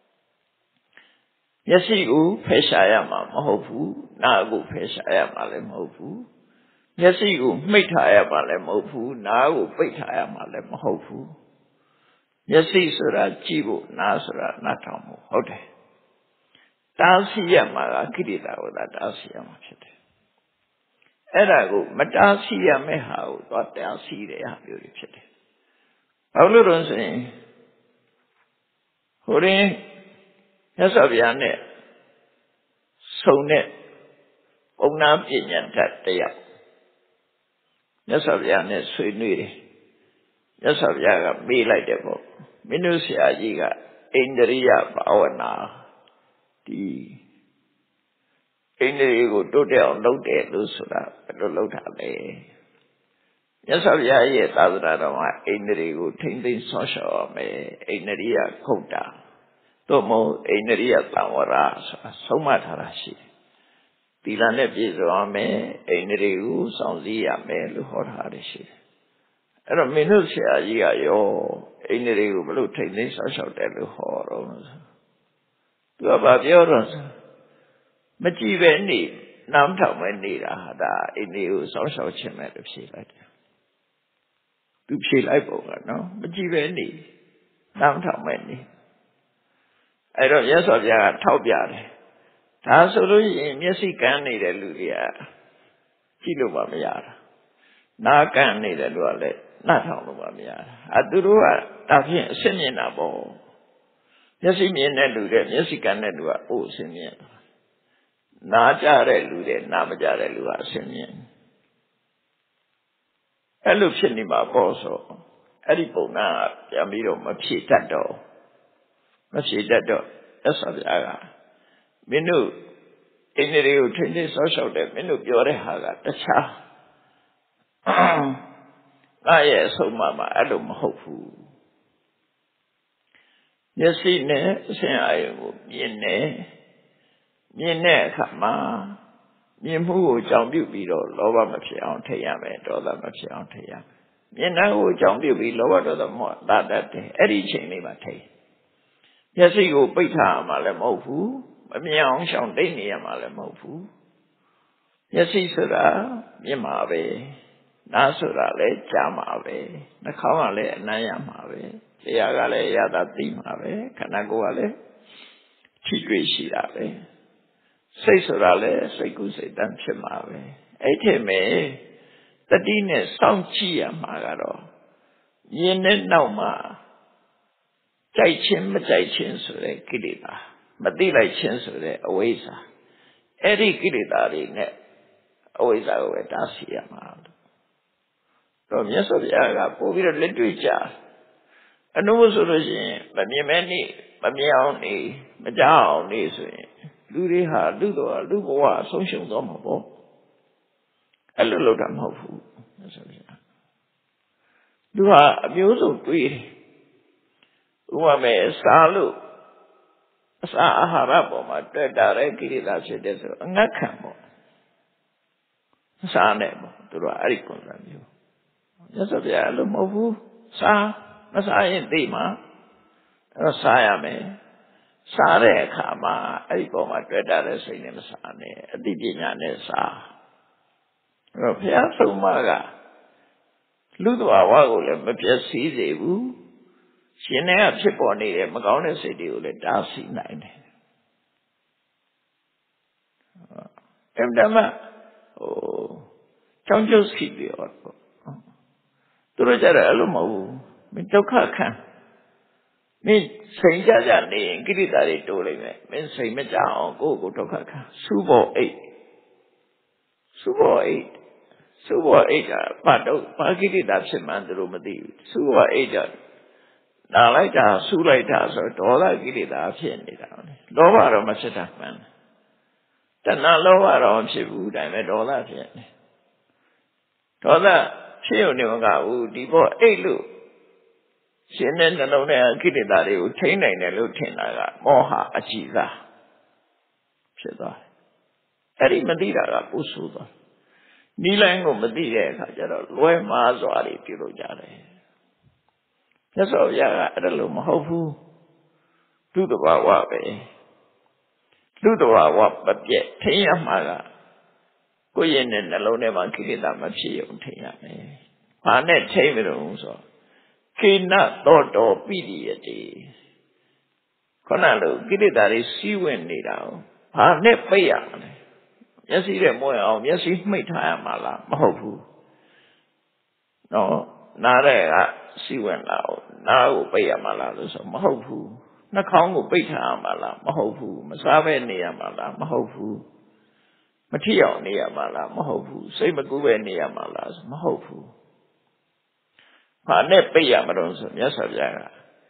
မျက်စိကိုဖယ်ရှားရမှာမဟုတ်ဘူးနားကိုဖယ်ရှားရမှာလည်းမဟုတ်ဘူးမျက်စိကိုမှိတ်ထားရမှာလည်းမဟုတ်ဘူးနားကိုပိတ်ထားရမှာလည်းမဟုတ်ဘူးမျက်စိဆိုတာကြည့်ဖို့နားဆိုတာနားထောင်ဖို့ဟုတ်တယ်တားဆီးရမှာကကိရိတာကိုသာတားဆီးရမှာဖြစ်တယ်အဲ့ဒါကိုမတားဆီးရမယ့်ဟာကိုသွားတားဆီးတဲ့ဟာမျိုးတွေဖြစ်တယ်ဘာလို့လဲဆိုရင်ဟိုရင်မြတ်စွာဘုရားနဲ့ဆုံတဲ့ပုံနာပညာတတ်တရားမြတ်စွာဘုရားနဲ့ဆွေးနွေးတယ်မြတ်စွာဘုရားကမေးလိုက်တယ်ပေါ့မင်းတို့ဆရာကြီးကဣန္ဒြိယဘာဝနာဒီဣန္ဒြေကိုတိုးတက်အောင်လုပ်တယ်လို့ဆိုတာဘယ်လိုလုပ်တာလဲမြတ်စွာဘုရားရဲ့သာသနာတော်မှာဣန္ဒြေကိုထိမ့်သိမ်းဆောင်းရှောက်ရမယ်ဣန္ဒြိယခုတ်တာတို့မို့ဣန္ဒြိယသံဝရဆိုတာဆုံးမထားတာရှိတယ်သီလနဲ့ပြည့်စုံရမယ်ဣန္ဒြေကိုစောင့်စည်းရမယ်လို့ဟောထားတယ်ရှိတယ်အဲ့တော့မင်းတို့ဆရာကြီးကရောဣန္ဒြေကိုဘလို့ထိမ့်သိမ်းဆောင်းရှောက်တယ်လို့ဟောတော့သူကဘာပြောတော့မကြည့်ပဲနေနားမထောင်ပဲနေတာဟာဒါဣန္ဒြေကိုစောင့်ရှောက်ခြင်းပဲလို့ဖြေလိုက်တယ်သူဖြေလိုက်ပုံကနော်မကြည့်ပဲနေနားမထောင်ပဲနေအဲ့တော့ရသော်ပြားကထောက်ပြတယ်ဒါဆိုလို့ရှိရင်မျက်စိကန်းနေတဲ့လူတွေကကြည့်လို့မှမရတာနားကန်းနေတဲ့လူကလည်းနားထောင်လို့မှမရတာအဲသူတို့ကဒါဖြင့်အရှင်းမြင်တာပေါ့မျက်စိမြင်တဲ့လူတွေမျက်စိကန်းတဲ့လူကအိုးအရှင်းမြင်နားကြတဲ့လူတွေနားမကြတဲ့လူကအရှင်းမြင်အဲ့လိုဖြစ်နေမှာပေါ့ဆိုအဲ့ဒီပုံနာပြန်ပြီးတော့မဖြေတတ်တော့မဖြေတတ်တော့သက်စွာဘုရားကမင်းတို့ဣန္ဒြေကိုထိမ့်သိမ်းဆောက်ရှောက်တယ်မင်းတို့ပြောတဲ့ဟာကတခြားငါရဲ့အဆုံးအမမှာအဲ့လိုမဟုတ်ဘူးမျက်စိနဲ့အစဉ်အာရုံကိုမြင်တယ်မြင်တဲ့အခါမှာမြင်မှုကိုကြောင့်ပြုပြီးတော့လောဘမဖြစ်အောင်ထိရမယ်ဒေါသမဖြစ်အောင်ထိရမယ်မြင်တဲ့ကိုကြောင့်ပြုပြီးလောဘဒေါသမောဟတာတတ်တယ်အဲ့ဒီအချိန်လေးမှာထိမျက်စိကိုပိတ်ထားမှလည်းမဟုတ်ဘူးမမြင်အောင်ရှောင်တိတ်နေရမှလည်းမဟုတ်ဘူးမျက်စိဆိုတာမြင်မှာပဲနားဆိုတာလည်းကြားမှာပဲနှာခေါင်းကလည်းအနမ်းရမှာပဲလျှာကလည်းရတာသိမှာပဲခန္ဓာကိုယ်ကလည်းထိတွေ့ရှိတာပဲစိတ်ဆိုတာလည်းစိတ်ကူးစိတ်တမ်းဖြစ်မှာပဲအဲ့ထက်မဲ့တတိနဲ့စောင့်ကြည့်ရမှာကတော့မြင်တဲ့နောက်မှာကြိုက်ခြင်းမကြိုက်ခြင်းဆိုတဲ့ကိလေသာမသိလိုက်ခြင်းဆိုတဲ့အဝိဇ္ဇာအဲ့ဒီကိလေသာတွေနဲ့အဝိဇ္ဇာကိုပဲတားဆီးရမှာတော့မြတ်စွာဘုရားကပို့ပြီးတော့လက်တွေ့ကြအနုဆိုလို့ရှိရင်မမြင်မဲနေမမြင်အောင်နေမကြောက်အောင်နေဆိုရင်လူတွေဟာလူတော်လူဘဝအဆုံးရှုံးသွားမှာပေါ့အဲ့လိုလုပ်တာမဟုတ်ဘူးမြတ်စွာဘုရားလူဟာအမျိုးစုံတွေးတယ်ဥပမာစားလို့အစာအာဟာရပေါ်မှာတွေ့တာတဲ့ကိလေသာဖြစ်တဲ့ဆိုအငတ်ခံပေါ့စားနေပေါ့သူတို့အဲ့ဒီပုံစံမျိုးမြတ်စွာဘုရားလို့မဟုတ်ဘူးစားမစားရင်သိမှာအဲ့တော့စားရမယ်စားတဲ့အခါမှာအဲ့ဒီပေါ်မှာတွေ့တာတဲ့စိတ်နဲ့မစားနဲ့အသိပညာနဲ့စားအဲ့တော့ဘုရားဆုံးမကလူတော်ဝါကိုလည်းမပြည့်စည်စေဘူးရှင်နဲ့ကဖြစ်ပေါ်နေတဲ့မကောင်းတဲ့စိတ်တွေကိုလည်းတားဆီးနိုင်တယ်အဲ့ဒါမှဟိုကြောင်းကျုပ်စီပြီးတော့သူတို့ကြတယ်အဲ့လိုမဟုတ်ဘူးမင်းဒုက္ခခံမင်းစိတ်ကြကြနေရင်ကိရိတာတွေတိုးလိမ့်မယ်မင်းစိတ်မကြအောင်ကိုယ့်ကိုယ်ဒုက္ခခံစူပေါ်အိတ်စူပေါ်အိတ်စူပေါ်အိတ်ကဘာတော့ဘာကိရိတာဖြစ်မှန်းသူတို့မသိဘူးစူပေါ်အိတ်ကနာလိုက်တာစူလိုက်တာဆိုတော့ဒေါသကိရိတာဖြစ်နေတာလေလောဘတော့မဖြစ်တာမှန်တယ်တဏှာလောဘတော့မဖြစ်ဘူးဒါပေမဲ့ဒေါသဖြစ်နေဒေါသဖြစ်ရုံနဲ့မကဘူးဒီပေါ်အိတ်လို့ရှင်တဲ့နှလုံးထဲကိလေသာတွေကိုထိန်းနိုင်တယ်လို့ထင်တာကမောဟအကြည်သာဖြစ်သွားတယ်အဲ့ဒီမသိတာကပူဆိုးသွားနီးလိုင်းကိုမသိတဲ့အခါကျတော့လွဲမှားစွာတွေပြုလုပ်ကြတယ်မြတ်စွာဘုရားကအဲ့လိုမဟုတ်ဘူးသူ့တဘာဝပဲသူ့တဘာဝမပြည့်ထိန်းရမှာကကိုယ့်ရဲ့နှလုံးထဲမှာကိလေသာမဖြစ်ရုံထိန်းရမယ်ဘာနဲ့ထိန်းမလို့ဆိုကိနသောတောပိတိယတိခဏလို့ကိလေသာတွေစီးဝင်နေတာဘာနဲ့ပိတ်ရမလဲမျက်စိနဲ့မွေးအောင်မျက်စိမှိတ်ထားရမှာလားမဟုတ်ဘူးနော်နားတဲ့ကစီးဝင်လာအောင်နားကိုပိတ်ရမှာလားလို့ဆိုမဟုတ်ဘူးနှာခေါင်းကိုပိတ်ထားရမှာလားမဟုတ်ဘူးမစားဘဲနေရမှာလားမဟုတ်ဘူးမထီအောင်နေရမှာလားမဟုတ်ဘူးစိတ်မကူးပဲနေရမှာလားမဟုတ်ဘူးဘာနဲ့ပိတ်ရမလို့ဆိုမြတ်စွာဘုရားက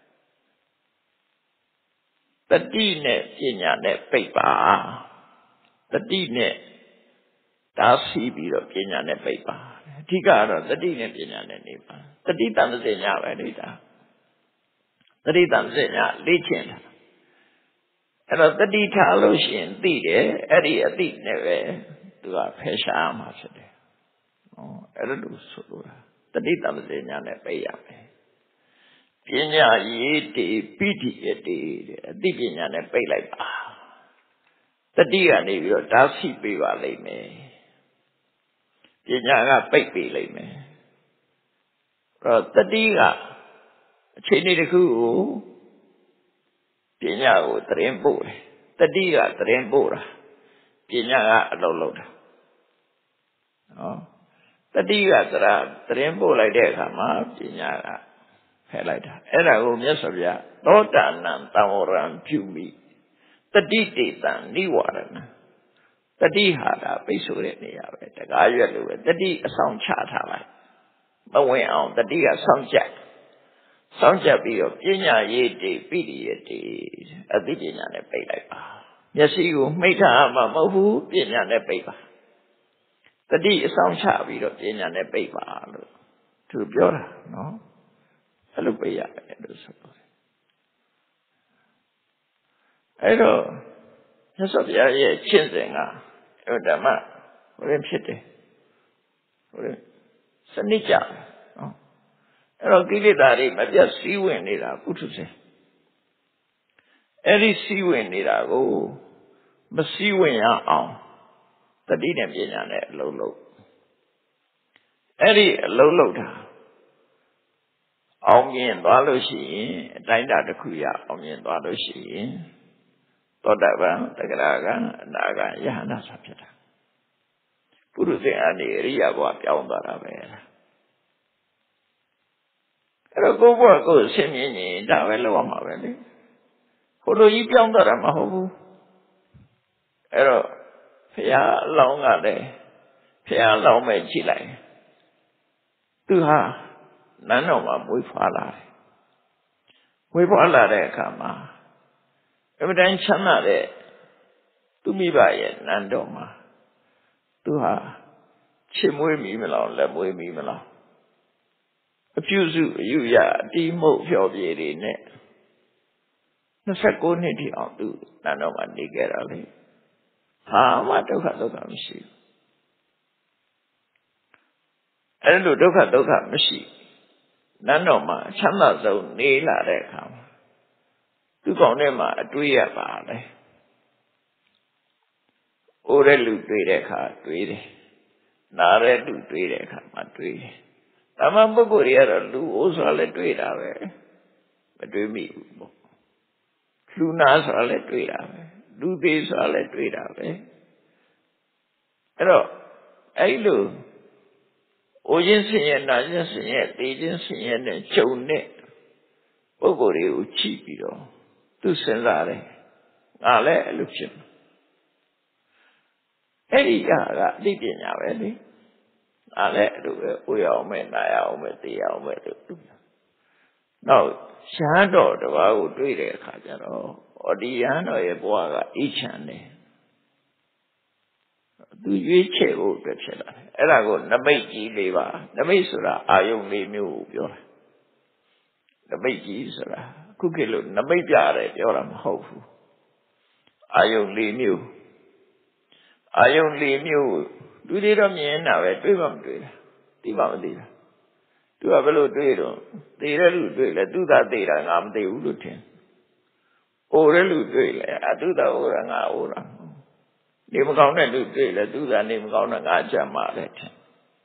တတိနဲ့ပညာနဲ့ပိတ်ပါတတိနဲ့ဒါစီပြီးတော့ပညာနဲ့ပိတ်ပါအဓိကတော့တတိနဲ့ပညာနဲ့နေပါတတိတန်စင်ညပဲလေဒါတတိတန်စင်ညလေ့ကျင့်တာအဲ့တော့တတိထားလို့ရှိရင်သိတယ်အဲ့ဒီအသိနဲ့ပဲသူကဖယ်ရှားမှာဖြစ်တယ်ဟောအဲ့လိုဆိုလိုတာတတိတမစညာနဲ့ပိတ်ရမယ်ပညာရေးတိပိဋိယတိတဲ့အသိပညာနဲ့ပိတ်လိုက်ပါတတိကနေပြီးတော့ဓာတ်စီပေးပါလိမ့်မယ်ပညာကပိတ်ပေးလိမ့်မယ်အဲ့တော့တတိကအခြေအနေတစ်ခုကိုပညာကိုသရင်ပို့တယ်တတိကသရင်ပို့တာပညာကအလုပ်လုပ်တာဟောတတိကသရသရင်ပို့လိုက်တဲ့အခါမှာပညာကဖယ်လိုက်တာအဲ့ဒါကိုမြတ်စွာဘုရားသောတာနံတံဝရံပြုမိတတိတေတံနိဝရဏတတိဟာတာပိတ်ဆို့တဲ့နေရာပဲတကားရွက်လိုပဲတတိအဆောင်ချထားလိုက်မဝင်အောင်တတိကစောင့်ကြစောင့်ကြပြီးတော့ပညာရေးတိပိဋိယတိအသိပညာနဲ့ပိတ်လိုက်ပါမျက်စိကိုမှိတ်ထားမှမဟုတ်ဘူးပညာနဲ့ပိတ်ပါတတိအဆောင်ချပြီးတော့ပညာနဲ့ပိတ်ပါလို့သူပြောတာနော်အဲ့လိုပိတ်ရတယ်လို့ဆိုတော့အဲ့တော့မြတ်စွာဘုရားရဲ့ကျင့်စဉ်ကအဲ့ဓမ္မဟိုရင်ဖြစ်တယ်ဟိုရင်စနစ်ကြနော်အဲ့တော့ကိလေသာတွေမပြတ်စည်းဝင်နေတာပုထုဇဉ်အဲ့ဒီစည်းဝင်နေတာကိုမစည်းဝင်ရအောင်တတိနဲ့ပညာနဲ့အလုံးလုံးအဲ့ဒီအလုံးလုံးတာအောင်မြင်သွားလို့ရှိရင်အတိုင်းအတာတစ်ခုရအောင်မြင်သွားလို့ရှိရင်သောတာပန်တဂရကအနာဂယဟနာဆိုဖြစ်တာပုရုဇဉ်အနေအရိယဘဝပြောင်းသွားတာပဲအဲ့တော့ကိုယ့်ဘဝကိုယ်ဆင်မြင်ရင်ဒါပဲလောက်ရမှာပဲလေဟိုလိုကြီးပြောင်းသွားတာမဟုတ်ဘူးအဲ့တော့ဖရာအလောင်းကလည်းဖရာအလောင်းပဲကြည့်လိုက်သူဟာနန်းတော်မှာမွေးဖွားလာတယ်မွေးဖွားလာတဲ့အခါမှာအမှန်တန်ချမ်းသာတဲ့သူမိဘရဲ့နန်းတော်မှာသူဟာချစ်မွေးမိမလားလက်မွေးမိမလားအပြုစုအယူရအတီးမှုတ်ဖြောပြေတွေနဲ့နှစ်ဆယ့်ကိုးနှစ်ထိအောင်သူနန်းတော်မှာနေခဲ့တာလေဟာမှဒုက္ခဒုက္ခမရှိဘူးအဲ့လိုဒုက္ခဒုက္ခမရှိနန်းတော်မှာချမ်းသာဆုံးနေလာတဲ့အခါမှာသူ့ကောင်းထဲမှာအတွေးရပါလေ။အိုးတဲ့လူတွေးတဲ့အခါတွေးတယ်။နားတဲ့လူတွေးတဲ့အခါမှာတွေးတယ်။ဒါမှပုဂ္ဂိုလ်တွေကတော့လူအိုးဆိုလည်းတွေးတာပဲမတွေးမိဘူးပေါ့လူနာဆိုတာလည်းတွေးတာပဲလူသေးဆိုတာလည်းတွေးတာပဲအဲ့တော့အဲ့လိုအိုခြင်းဆင်းရဲနာခြင်းဆင်းရဲသိခြင်းဆင်းရဲနဲ့ကြုံတဲ့ပုဂ္ဂိုလ်တွေကိုကြည့်ပြီးတော့သူစဉ်းစားတယ်ငါလည်းအဲ့လိုဖြစ်မှာအဲ့ဒီကအသိပညာပဲလေငါလည်းအဲ့လိုပဲအိုရအောင်မဲ့နာရအောင်မဲ့သိရအောင်မဲ့လို့နောက်ရှားတော်တစ်ပါးကိုတွေ့တဲ့အခါကျတော့ဩဒီရဟန်းတော်ရဲ့ဘဝကအေးချမ်းတယ်သူရွေးချယ်ဖို့အတွက်ဖြစ်လာတယ်အဲ့ဒါကိုနမိတ်ကြီးလေးပါနမိတ်ဆိုတာအာယုံလေးမျိုးကိုပြောတာနမိတ်ကြီးဆိုတာခုခေတ်လို့နမိတ်ပြရတယ်ပြောတာမဟုတ်ဘူးအာယုံလေးမျိုးအာယုံလေးမျိုးလူတွေတော့မြင်တာပဲတွေးမှမတွေးတာသိမှမသိတာသူကဘယ်လိုတွေးတော့သိတဲ့လူတွေးလဲသူသာသိတာငါမသိဘူးလို့ထင်အိုတဲ့လူတွေးလဲအသူသာအိုတာငါအိုတာနေမကောင်းတဲ့လူတွေ့လဲသူကနေမကောင်းတဲ့ငါကြမ်းပါလေတဲ့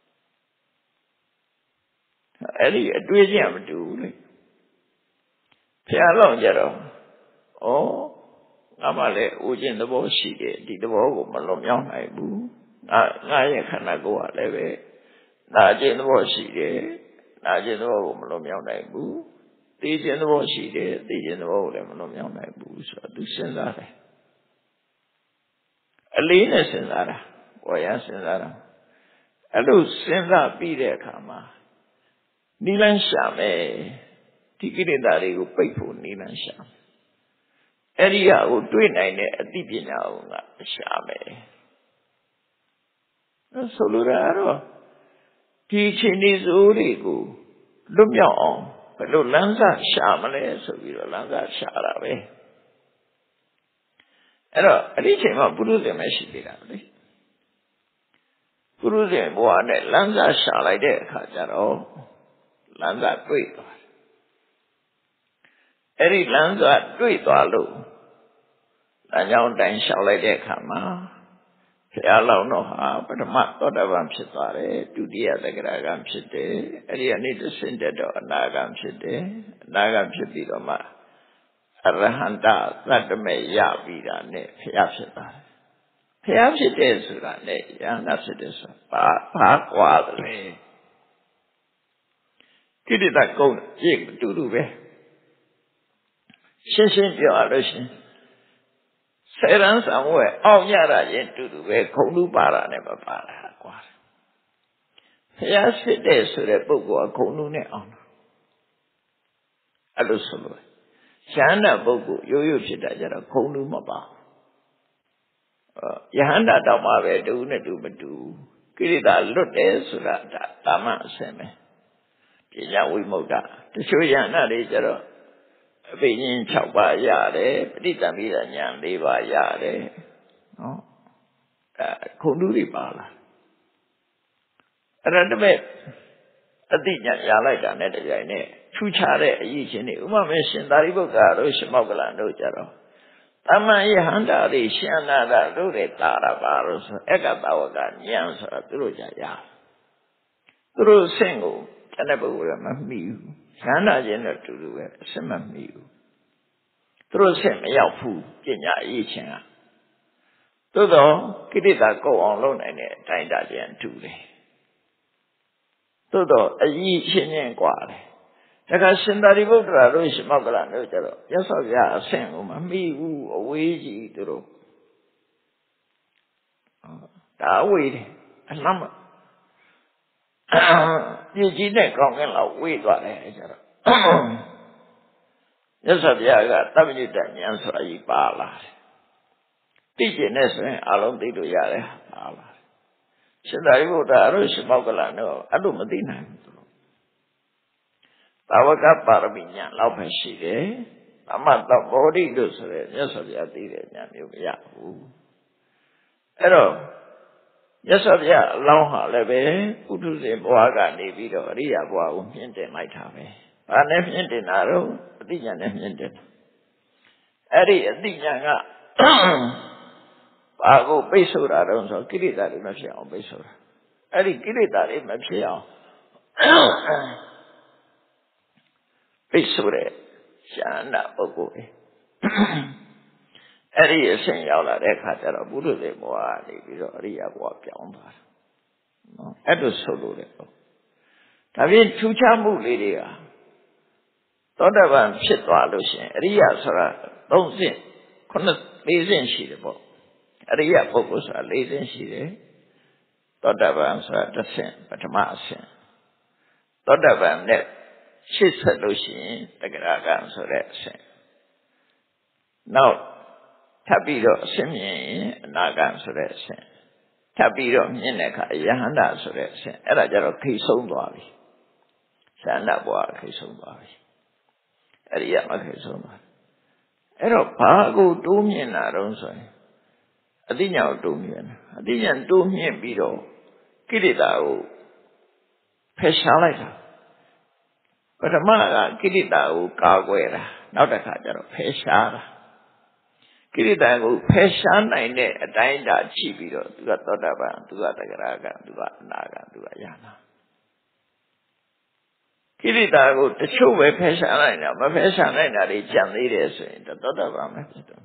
အဲ့ဒီအတွေ့အကြုံမတူဘူးလေဖျားလောင်ကြတော့ဩငါမှလည်းအိုခြင်းသဘောရှိတယ်ဒီသဘောကိုမလွန်မြောက်နိုင်ဘူးငါငါရဲ့ခန္ဓာကိုယ်ကလည်းပဲနာခြင်းသဘောရှိတယ်နာခြင်းသဘောကိုမလွန်မြောက်နိုင်ဘူးသိခြင်းသဘောရှိတယ်သိခြင်းသဘောကိုလည်းမလွန်မြောက်နိုင်ဘူးဆိုတော့သူစဉ်းစားတယ်အလေးနဲ့စဉ်းစားတာပေါ်ရစဉ်းစားတာအဲ့လိုစဉ်းစားပြီးတဲ့အခါမှာနိလန်းရှာမယ်ဒီကိလေသာတွေကိုပိတ်ဖို့နိလန်းရှာမယ်အဲ့ဒီဟာကိုတွေးနိုင်တဲ့အသိပညာကိုငါရှာမယ်ဆိုလိုတာတော့ဒီအချိန်ဒီစိုးတွေကိုလွတ်မြောက်အောင်ဘယ်လိုလမ်းစာရှာမလဲဆိုပြီးတော့လမ်းစာရှာတာပဲအဲ့တော့အဲ့ဒီအချိန်မှာပုရုဇဉ်မရှိသေးတာလေပုရုဇဉ်ဘဝနဲ့လမ်းစာရှာလိုက်တဲ့အခါကျတော့လမ်းစာတွေ့သွားတယ်အဲ့ဒီလမ်းစာတွေ့သွားလို့လမ်းကြောင်းတိုင်းရှောက်လိုက်တဲ့အခါမှာဘုရားလောင်းတော်ဟာပထမသောတာပန်ဖြစ်သွားတယ်ဒုတိယသက္ကရာဂံဖြစ်တယ်အဲ့ဒီကနေတဆင့်တက်တော့အနာဂံဖြစ်တယ်အနာဂံဖြစ်ပြီးတော့မှအရဟန္တသတ္တမေရပြီးတာနဲ့ဘုရားဖြစ်သွားတယ်ဘုရားဖြစ်တယ်ဆိုတာနဲ့ယန္တာဖြစ်တယ်ဆိုတာဘာဘာကွာတယ်ကိဋ္တကုံရေမတူတူပဲရှင်းရှင်းပြောရလို့ရှင်ဆယ်ရန်ဆောင်ဝဲအောင်ရတာရင်တူတူပဲခုံလူပါတာနဲ့မပါတာကွာဘုရားဖြစ်တယ်ဆိုတဲ့ပုဂ္ဂိုလ်ကခုံလူနဲ့အောင်တာအဲ့လိုဆိုလို့ယဟန္တာပုဂ္ဂိုလ်ရိုးရိုးဖြစ်တာကြတော့ခုံလူမပါယဟန္တာတောင်မှပဲတူနဲ့တူမတူကိရိတာလွတ်တယ်ဆိုတာဒါတာမအစင်ပဲပညာဝိမု ക്ത တချို့ယဟန္တာတွေကြတော့အဘိညာဉ်၆ပါးရတယ်ပဋိသမိဉာဏ်၄ပါးရတယ်နော်အဲခုံလူတွေပါလားအဲ့ဒါတမဲ့အတိညာရလိုက်တာနဲ့တကြိုင်နဲ့ထူးခြားတဲ့အရေးချင်းတွေဥပမာရှင်သာရိပုတ္တရာတို့ရှင်မောက္ကလန်တို့ကြတော့တမန်ယဟန္တာတွေရှင်အနာတာတို့တွေတာရပါလို့ဆိုအက္ကတဝကဉာဏ်ဆိုတာသူတို့ကြရသူတို့ဆင့်ကိုကျန်တဲ့ပုဂ္ဂိုလ်ကမမှီဘူးယဟန္တာချင်းတော့တူတူပဲအစမမှီဘူးသူတို့ဆင့်မရောက်ဘူးပညာအရေးချင်းကသို့တော့ကိဋ္တကုတ်အောင်လုပ်နိုင်တဲ့အတိုင်းတာချင်းတူတယ်သို့တော့အရေးချင်းချင်းกว่าတယ်ဒါကရှင်သာရိပုတ္တရာတို့ရှင်မောက္ကလန်တို့ကြတော့ရသော်ပြအဆင့်ကိုမမှီဘူးအဝေးကြီးသူတို့ဒါအဝေးတယ်အလှမ်းပြည့်ကြီးနဲ့ကောင်းကင်လောက်ဝေးသွားတယ်ကြတော့ရသော်ပြကသဗ္ဗညုတဉာဏ်ဆိုတာကြီးပါလာတယ်သိကျင်တဲ့ဆိုရင်အလုံးသိလို့ရတယ်ပါလာတယ်ရှင်သာရိပုတ္တရာတို့ရှင်မောက္ကလန်တို့အဲ့လိုမသိနိုင်ဘူးသာဝကပါရမီဉာဏ်လောက်ပဲရှိတယ်။သမတ္တဗောဓိလို့ဆိုရဲမြတ်စွာဘုရားသိတဲ့ဉာဏ်မျိုးမရဘူး။အဲ့တော့မြတ်စွာဘုရားအလောင်းဟာလည်းပဲပုထုဇဉ်ဘဝကနေပြီးတော့အရိယာဘဝကိုမြင့်တင်လိုက်တာပဲ။ဘာနဲ့မြင့်တင်တာတော့အတိညာနဲ့မြင့်တင်တာ။အဲ့ဒီအတိညာကဘာကိုပိတ်ဆို့တာတော့ဆိုကိလေသာတွေမဖြစ်အောင်ပိတ်ဆို့တာ။အဲ့ဒီကိလေသာတွေမဖြစ်အောင်ပိတ်ဆို့တဲ့ Shana Bogui. Eri is saying Yala Rekata Buddha de Boa, the Ria walk down. That was so good. Tavin Chuchamu Lydia. Dodavan Chitwalution, Ria Sara, don't think. Couldn't listen she the book. Ria Bogos are lazy she. Dodavan Sara the same, but a mass. Dodavan net. She's a Lucian, the Gragan so that same. Now, Tabido Simi, Nagan so that same. Tabido Mineka, Yahanda so that same. Elajaro Kison Bari. Sanda Boa Kison Bari. Eliama Kison Bari. Ero Pago Domian, I don't say. Adina Domian. Adina Domian Bido. Kilidao. Peshaleta. But a man, Kilidao, Kagwera. Now the Kajaro Peshara. Kilidao, Peshana in a Dinda Chibido, to the Todaba, to the Graga, to the Naga, to the Yana. Kilidao, the Chuve Peshana, my Peshana, the Janlides, the Todaba Mexican.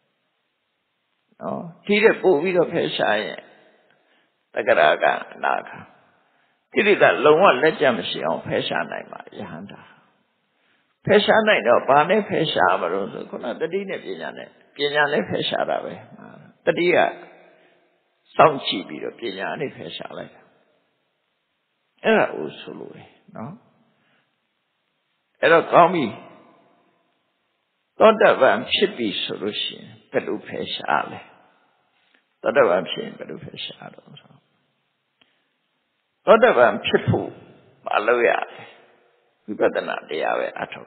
No, Tida Puvido Peshaya, the Graga, Naga. Kilida, Loma Legamsi on Peshana, Yahanda. Peshana, no, Bane Pesha, Kuna, the Dina Pinane, Pinane Pesharabe, the Dia, some chibi of Pinane Peshale. Era Usului, no? Era Gomi, Dodavan should be solution, Pedu Peshale. Dodavan Shin, Pedu Peshale. Dodavan Pipu, Baloya. We better not the Ave Atot.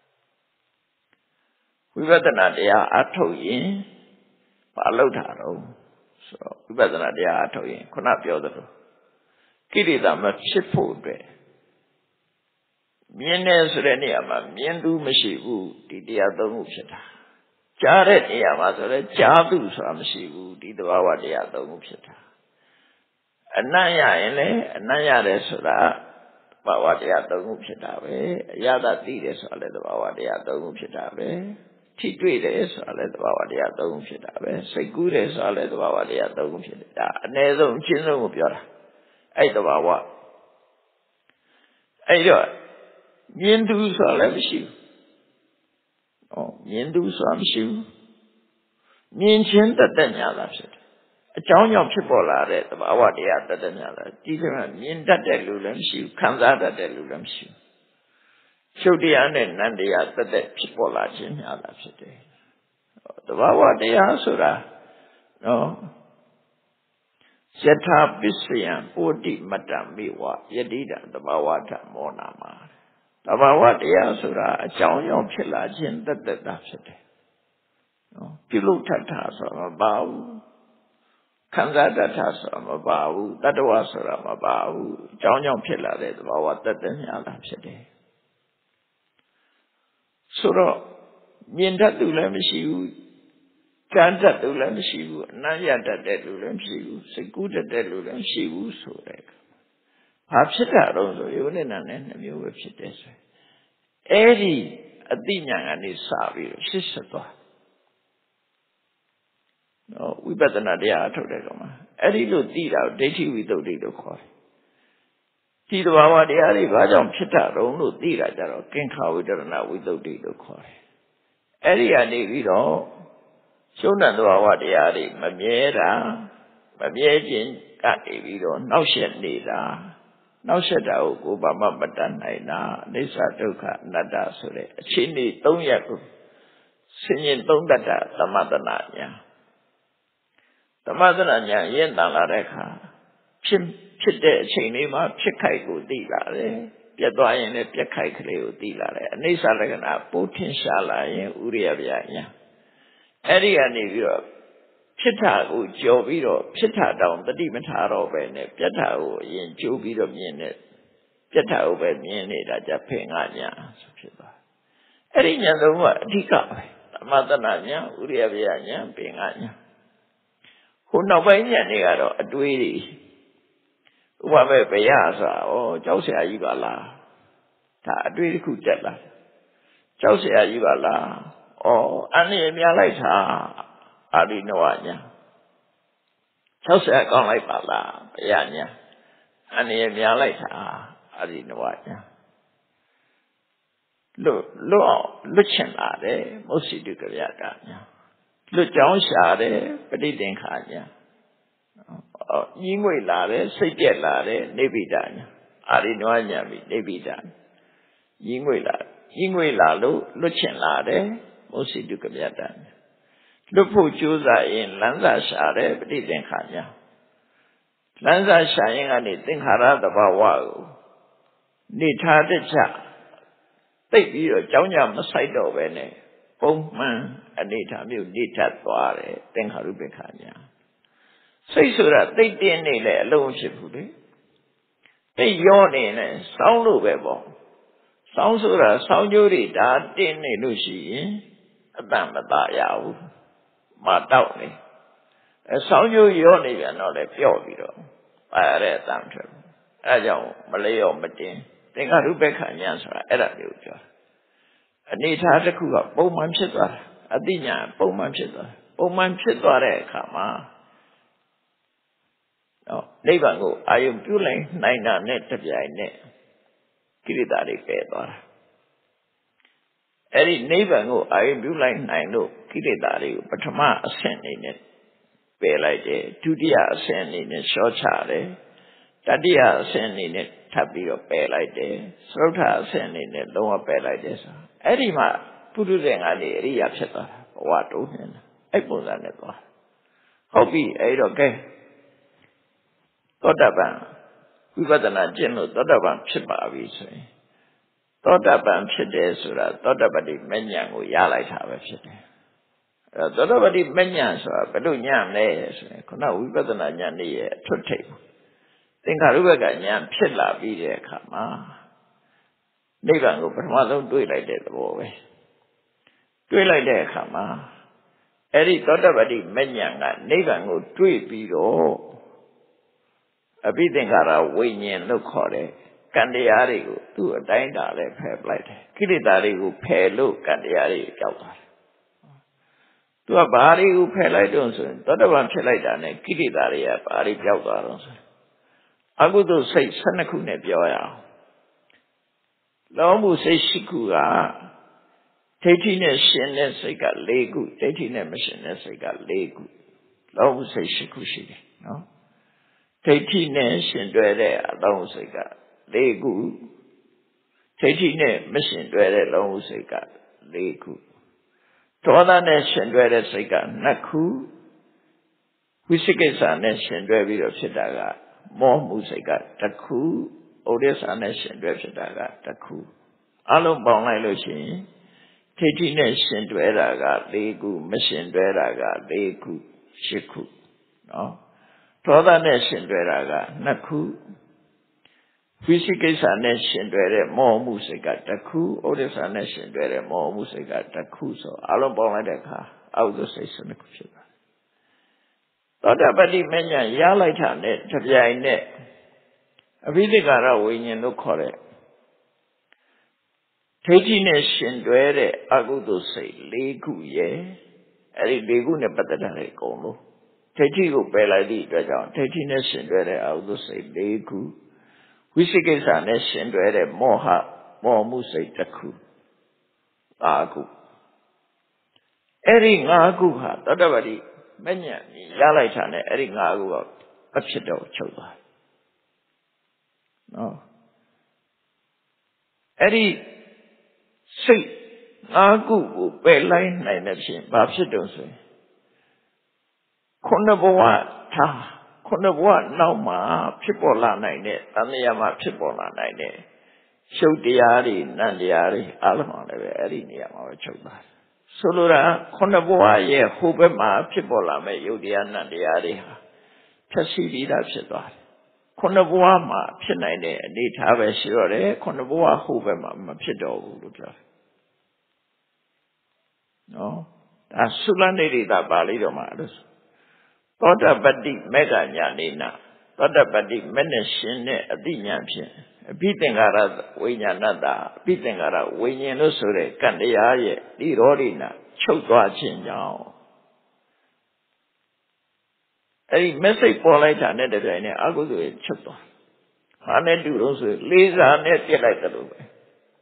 We better not the Ato in Palotaro. So we better not the Ato in Conapio. Kilida much ship food. Mienes Reniama, Miendu Meshivu, the other Mupseta. Jared Yamazore, Jadu Samshivu, the Bawa the other Mupseta. Anaya Ele, Anaya Resura. Bawa dia tahu mupsetawe, yada tidak soal itu bawa dia tahu mupsetawe, cikui deh soal itu bawa dia tahu mupsetawe, segur deh soal itu bawa dia tahu mupsetawe, nezom cinta mupiora, itu bawa, itu, miendu soal itu siu, oh miendu soal siu, miencin tertanya lah sih. Jauh yang cipola ada, tapi awak dia ada nyala. Jika minta dulu lemsi, kanza ada dulu lemsi. Sudian nanti ada cipola nyala sih. Tapi awak dia surah, no. Jatah bisrian budi madam miwa, jadi dah tapi awak tak mau nama. Tapi awak dia surah, jauh yang cipola cinta tetap sih. No, pilu tata sama bau. Kanzada Tasama Babu, that was a Babu, John Young Pillar, what the Daniela today. Suro, Minta to Lemshu, Kanta to Lemshu, Nayata de Lemshu, Seguda de Lemshu, so like. Hapsita also, even in an enemy of Chites. Eddie, a dinner and his savvy, sister. No, we better not the art of the Goma. Eddie do did out, they see we do the call. Tito Bawa the Ari, Vajam Chita, no did I don't think how we don't know we do the call. Eddie and Davido, Shona do Bawa the Ari, Mamiera, Mamiajin, got Davido, no shed neither. No shed out, Obama Batanina, Lisa Duka, Nada Sure, Chini, Don't Yaku, singing Don't Data, the Madananya. The mother and Yan Dalareka, Chim Chide, Chinima, Chikaiku Dilare, Piadoyan, Piakaikle Dilare, and these are like an Putin Shala, Uriavia. Eddie and Europe, Chita, Joviro, Chita down the Dimitaro, and Pietao in Joviro Minet, Pietao and Mienita, Japengania, Eddie and the what, Tika, the mother Nanya, Uriavia, Pingania. Who know by Yanigaro, a dweedy. Uwame Payasa, or Josia Yugala. Ta dweedy Kutella. ကြောက်เสียကြီးပါလားဩအန္တရာယ်များလိုက်တာအာရိနဝညာကြောက်เสียကောင်းလိုက်ပါလားဘုရားညာအန္တရာယ်များလိုက်တာအာရိနဝညာလွတ်လွတ်အောင်လွတ်ချင်လာတယ်မုတ်စီတုကဗျာတာညာလွတ်ကြောင်းရှာတယ်ပဋိသင်္ခါညာညီငွေလာတယ်စိတ်ပြက်လာတယ်နိဗ္ဗိဒညာအာရိနဝညာပြီနိဗ္ဗိဒညီငွေလာညီငွေလာလို့လွတ်ချင်လာတယ်မုတ်စီတုကဗျာတာလွတ်ဖို့ကြိုးစားရင်လမ်းစာရှာတယ်ပဋိသင်္ခါညာလမ်းစာရှာရင်ကနေသင်္ခါရသဘာဝကိုနေထားတခြားသိပြီးတော့ကြောင်းကြမဆိုင်တော့ပဲနဲ့ပုံမှန်အနေထားမျိုးနေတတ်သွားတယ်သင်္ခါရုပ္ပခာညာစိတ်ဆိုတာသိတင်းနေလေအလုံးဖြစ်ဘူးလေသိရောနေနေစောင်းလို့ပဲပေါ့စောင်းဆိုတာစောင်းကြိုးတွေဒါတင်းနေလို့ရှိရင်အတန်မသာရဘူးမတောက်နေအဲစောင်းကြိုးရောနေပြန်တော့လေပြော့ပြီးတော့ပါရတဲ့အတန်ထွက်ဘူးအဲဒါကြောင့်မလေးရောမတင်းသင်္ခါရုပ္ပခာညာဆိုတာအဲ့ဒါမျိုးပြောအနေထားတစ်ခုကပုံမှန်ဖြစ်သွားတာအတိညာပုံမှန်ဖြစ်သွားပုံမှန်ဖြစ်သွားတဲ့အခါမှာနော်နိဗ္ဗာန်ကိုအာယုပြုလိုက်နိုင်တာနဲ့တပြိုင်နက်ကိလေသာတွေပယ်သွားတာအဲ့ဒီနိဗ္ဗာန်ကိုအာယုပြုလိုက်နိုင်လို့ကိလေသာတွေကိုပထမအဆင့်အနေနဲ့ပယ်လိုက်တယ်ဒုတိယအဆင့်အနေနဲ့လျှော့ချတယ်တတိယအဆင့်အနေနဲ့ထပ်ပြီးတော့ပယ်လိုက်တယ်သရုပ်ထအဆင့်အနေနဲ့လုံးဝပယ်လိုက်တယ်ဆိုအဲ့ဒီမှာပုထုဇဉ်ကနေအရိယာဖြစ်သွားတာဘဝတိုးနေတာအဲ့ပုံစံနဲ့သွားဟုတ်ပြီအဲ့တော့ကဲသောတပန်ဝိပဿနာကျင့်လို့သောတပန်ဖြစ်ပါပြီဆိုရင်သောတပန်ဖြစ်တယ်ဆိုတာသောတပတိမဉ္ဇဉ်ကိုရလိုက်တာပဲဖြစ်တယ်အဲ့တော့သောတပတိမဉ္ဇဉ်ဆိုတာဘယ်လိုဉာဏ်လဲဆိုရင်ခုနဝိပဿနာဉာဏ်နဲ့ရဲ့အထွတ်ထိပ်သင်္ခါရုပ္ပကဉာဏ်ဖြစ်လာပြီးတဲ့အခါမှာနိဗ္ဗာန်ကိုပထမဆုံးတွေ့လိုက်တဲ့သဘောပဲတွေ့လိုက်တဲ့အခါမှာအဲ့ဒီသောတပတိမဉ္ဇဉ်ကနိဗ္ဗာန်ကိုတွေ့ပြီးတော့အဘိသင်္ခါရဝိညာဉ်လို့ခေါ်တဲ့ကံတရားတွေကိုသူ့အတိုင်းတာလဲဖယ်ပလိုက်တယ်ကိလေသာတွေကိုဖယ်လို့ကံတရားတွေကြောက်သွားတယ်သူကဘာတွေကိုဖယ်လိုက်တော့ဆိုရင်သောတပန်ဖြစ်လိုက်တာနဲ့ကိလေသာတွေကဘာတွေကြောက်သွားတော့ဆိုအကုသိုလ်စိတ်၁၂ခုနဲ့ပြောရအောင်လောမှုစိတ်၈ခုကဒိဋ္ဌိနဲ့ရှင်တဲ့စိတ်က၄ခုဒိဋ္ဌိနဲ့မရှင်တဲ့စိတ်က၄ခုလောမှုစိတ်၈ခုရှိတယ်နော်ဒိဋ္ဌိနဲ့ရှင်တွဲတဲ့အလောမှုစိတ်က၄ခုဒိဋ္ဌိနဲ့မရှင်တွဲတဲ့လောမှုစိတ်က၄ခုဒေါသနဲ့ရှင်တွဲတဲ့စိတ်က၂ခုဝိသိကိစ္စနဲ့ရှင်တွဲပြီးတော့ဖြစ်တာကမောမှုစိတ်ကတစ်ခုဩဒိသနဲ့ရှင်တွဲဖြစ်တာကတစ်ခုအလုံးပေါင်းလိုက်လို့ရှိရင်ဒိဋ္ဌိနဲ့ရှင်တွဲတာက၄ခုမရှင်တွဲတာက၄ခု၈ခုနော်ဒေါသနဲ့ရှင်တွဲတာက၂ခုဝိသိကိစ္စနဲ့ရှင်တွဲတဲ့မောမှုစိတ်ကတစ်ခုဩဒိသနဲ့ရှင်တွဲတဲ့မောမှုစိတ်ကတစ်ခုဆိုအလုံးပေါင်းလိုက်တဲ့အခါအကုသိုလ်စိတ်၁၂ခုဖြစ်သွားသောတပတိမဉ္ဇဉ်ရလိုက်တာနဲ့တပြိုင်နက်အဘိဓိကာရဝိညာဉ်လို့ခေါ်တဲ့ဒိဋ္ဌိနဲ့ရှင်တွဲတဲ့အကုသိုလ်စိတ်၄ခုရဲ့အဲ့ဒီ၄ခုနဲ့ပတ်သက်တဲ့အကုန်လုံးဒိဋ္ဌိကိုပယ်လိုက်သည့်အတွက်ကြောင့်ဒိဋ္ဌိနဲ့ရှင်တွဲတဲ့အကုသိုလ်စိတ်၄ခုဝိသိကိစ္စနဲ့ရှင်တွဲတဲ့မောဟမောမှုစိတ်တစ်ခု၅ခုအဲ့ဒီ၅ခုဟာသောတပတိမဉ္ဇဉ်ရလိုက်တာနဲ့အဲ့ဒီ၅ခုကအဖြစ်တော့ချုပ်သွားနော်အဲ့ဒီစိတ်၅ခုကိုပယ်လိုက်နိုင်တဲ့ဖြင့်ဘာဖြစ်တော့ဆိုရင်ခုနဘဝထားခုနဘဝနောက်မှာဖြစ်ပေါ်လာနိုင်တဲ့တဏှာမှာဖြစ်ပေါ်လာနိုင်တဲ့ရှုပ်တရားတွေနံတရားတွေအလုံးလည်းပဲအဲ့ဒီနေရာမှာပဲချုပ်သွားတယ်ဆိုလိုတာခုနဘဝရဲ့ဟိုဘက်မှာဖြစ်ပေါ်လာမဲ့ယုတ်တရားနံတရားတွေဟာဖြည့်ဆည်းပြီးသားဖြစ်သွားတယ်ခုနဘဝမှာဖြစ်နိုင်တဲ့အနေထားပဲရှိတော့တယ်ခုနဘဝဟိုဘက်မှာမဖြစ်တော့ဘူးလို့ပြောတယ်နော်ဒါသုလနေရိတာပါဠိတော်မှာလို့သောတပတ္တိမေဃညာနေနာသောတပတ္တိမနဲ့ရှင်တဲ့အတိညာဖြင့်အဘိသင်္ကာရဝိညာဏတ္တအဘိသင်္ကာရဝိညာဉ်လို့ဆိုတဲ့ကံတရားရဲ့ဒီရောဒိနာချုပ်သွားခြင်းကြောင့်အဲ့ဒီ message ပေါ်လိုက်တာနဲ့တပြိုင်နက်အကုသိုလ်ရဲ့ချုပ်သွားဟာနဲ့တူလို့ဆိုလေးစားနဲ့ပြစ်လိုက်တယ်လို့ပဲ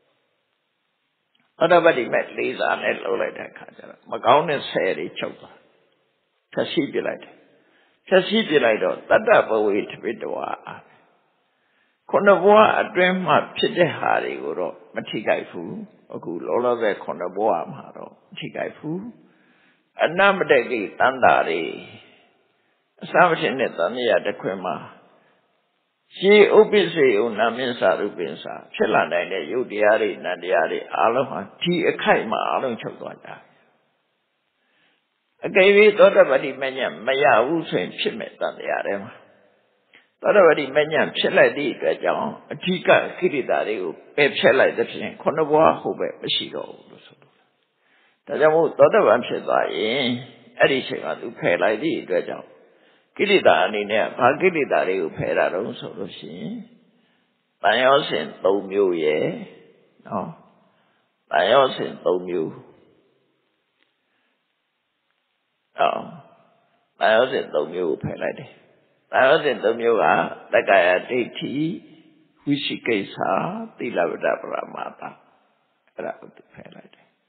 အတ္တပတ္တိမဲ့လေးစားနဲ့လှုပ်လိုက်တဲ့အခါကျတော့မကောင်းတဲ့ဆယ်တွေချုပ်သွားဖြတ်ရှိပြလိုက်တယ်ဖြတ်ရှိပြလိုက်တော့တတ္တဘဝေတပိတဝါခုနဘဝအတွင်းမှာဖြစ်တဲ့ဟာတွေကိုတော့မထိခိုက်ဘူးအခုလောလောဆယ်ခုနဘဝမှာတော့မထိခိုက်ဘူးအနမတကိတန်တာတွေအစမဖြစ်တဲ့တန်မြတ်တစ်ခွင်မှာရှေးဥပ္ပစ္စေယနာမင်းစာရုပင်းစာဖြစ်လာနိုင်တဲ့ယုတ်တရားတွေနတ်တရားတွေအားလုံးဟာဒီအခိုက်မှာအားလုံးချုပ်သွားကြအကယ်၍သောတပတိမညံမရဘူးဆိုရင်ဖြစ်မဲ့တန်တရားတွေမှာသောတပတိမညံဖြစ်လိုက်သည့်အတွက်ကြောင့်အဓိကခိရိတာတွေကိုပယ်ဖြတ်လိုက်တဲ့ဖြင့်ခုနဘဝဟုတ်ပဲမရှိတော့ဘူးလို့ဆိုလို့ဒါကြောင့်မို့သောတပန်ဖြစ်သွားရင်အဲ့ဒီအချိန်မှာသူဖယ်လိုက်သည့်အတွက်ကြောင့်ကိလေသာအနေနဲ့ဘာကိလေသာတွေကိုဖယ်တာတော့ဆိုလို့ရှိရင်တန်ရောစဉ်၃မျိုးရယ်နော်တန်ရောစဉ်၃မျိုးနော်တန်ရောစဉ်၃မျိုးကိုဖယ်လိုက်တယ်တန်ရောစဉ်၃မျိုးကတက္ကာယဒိဋ္ဌိဝိသိကိစ္စသီလဝတ္တပရမာသအဲ့ဒါကိုဖယ်လိုက်တယ်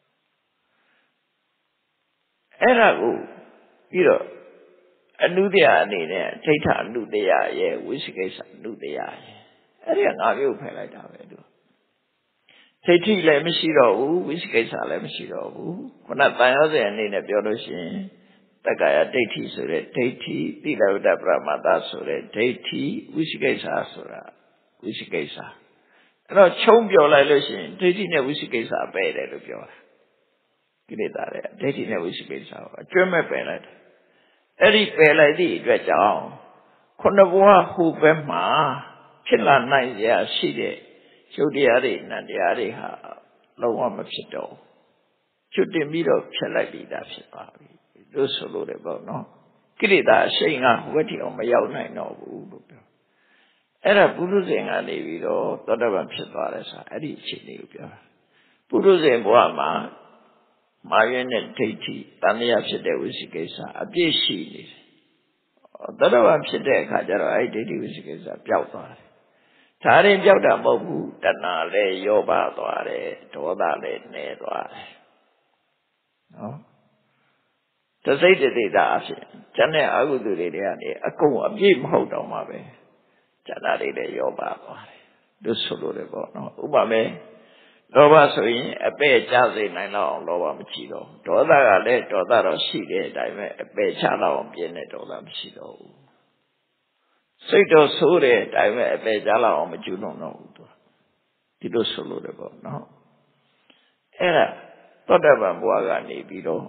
အဲ့ဒါကိုပြီးတော့အနုတ္တယအနေနဲ့ဒိဋ္ဌအနုတ္တယရဲ့ဝိသိကိစ္စအနုတ္တယရဲ့အဲ့ဒီငါးမျိုးဖယ်လိုက်တာပဲသူဒိဋ္ဌိလည်းမရှိတော့ဘူးဝိသိကိစ္စလည်းမရှိတော့ဘူးခုနတန်ရောစဉ်အနေနဲ့ပြောလို့ရှိရင်တက္ကာယဒိဋ္ဌိဆိုတဲ့ဒိဋ္ဌိသီလဝတ္တပရမတ္တဆိုတဲ့ဒိဋ္ဌိဝိသိကိစ္စဆိုတာဝိသိကိစ္စအဲ့တော့ချုံပြောလိုက်လို့ရှိရင်ဒိဋ္ဌိနဲ့ဝိသိကိစ္စပဲတယ်လို့ပြောတာကိလေသာတွေဒိဋ္ဌိနဲ့ဝိသိကိစ္စကိုအကျွမ်းမဲ့ပယ်လိုက်တယ်အဲ့ဒီပယ်လိုက်သည့်အတွက်ကြောင့်ခုနဘဝဟူဘက်မှာဖြစ်လာနိုင်ရရှိတဲ့ရုပ်တရားတွေနတ်တရားတွေဟာလုံးဝမဖြစ်တော့ချွတ်တင်ပြီးတော့ဖြတ်လိုက်ပြီးသားဖြစ်သွားပြီလို့ဆိုလို့တယ်ပေါ့နော်ကိလေသာအရှိန်ကဟိုဘက်ထိအောင်မရောက်နိုင်တော့ဘူးလို့ပြောအဲ့ဒါပုရုဇဉ်ကနေပြီးတော့သောတပန်ဖြစ်သွားတယ်ဆိုတာအဲ့ဒီအခြေအနေကိုပြောတာပုရုဇဉ်ဘဝမှာမာယနဲ့ဒိဋ္ဌိတန်မြတ်ဖြစ်တဲ့ဝိသိကိစ္စအပြည့်ရှိနေတယ်သောတပန်ဖြစ်တဲ့အခါကျတော့အဲ့ဒီဒိဋ္ဌိဝိသိကိစ္စပျောက်သွားတယ်ဒါရင်ပျောက်တာမဟုတ်ဘူးတဏှာလည်းရောပါသွားတယ်ဒေါသလည်းနည်းသွားတယ်နော်တစိတ်တတိတာအဖြစ်ကျန်တဲ့အကုသိုလ်တွေတွေကနေအကုန်အပြည့်မဟုတ်တော့မှပဲကျန်တာတွေလည်းရောပါသွားတယ်လို့ဆိုလို့တယ်ပေါ့နော်ဥပမာလောဘဆိုရင်အပဲ့ကျစေနိုင်တော့အောင်လောဘမချီတော့ဒေါသကလည်းဒေါသတော့ရှိတဲ့အတိုင်းပဲအပဲ့ချတော့အောင်ပြင်းတဲ့ဒေါသမရှိတော့ဘူးစိတ်တော့ဆိုးတဲ့အတိုင်းပဲအပဲ့ချတော့အောင်မကျွလွန်တော့ဘူးသူဒီလိုဆိုလို့တယ်ပေါ့နော်အဲ့ဒါသောတပန်ဘဝကနေပြီးတော့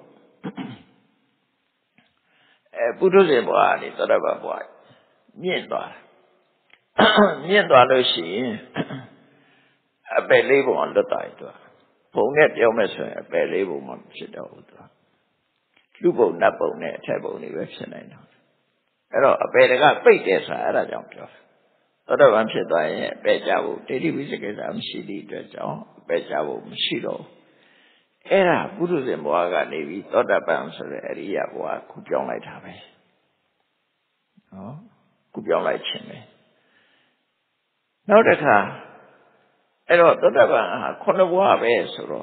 အဲပုထုဇဉ်ဘဝကနေသောတပန်ဘဝမြင့်သွားမြင့်သွားလို့ရှိရင်အပယ်လေးပုံလွတ်သွားပြီသူကဘုံနဲ့ပြောမယ်ဆိုရင်အပယ်လေးပုံမှဖြစ်တော့ဘူးသူကလူပုံနတ်ပုံနဲ့အထက်ပုံတွေပဲဖြစ်နိုင်တော့အဲ့တော့အပယ်တကပိတ်တယ်ဆိုတာအဲ့ဒါကြောင့်ပြောသောတပန်ဖြစ်သွားရင်အပယ်ကြဖို့ဒိဋ္ဌိဝိသိကိစ္စမရှိသည့်အတွက်ကြောင့်အပယ်ကြဖို့မရှိတော့အဲ့ဒါပုထုဇဉ်ဘဝကနေပြီးသောတပန်ဆိုတဲ့အရိယဘဝခုပြောင်းလိုက်တာပဲနော်ခုပြောင်းလိုက်ခြင်းပဲနောက်တစ်ခါအဲ့တော့သောတပန်ဟာခုနဘဝပဲဆိုတော့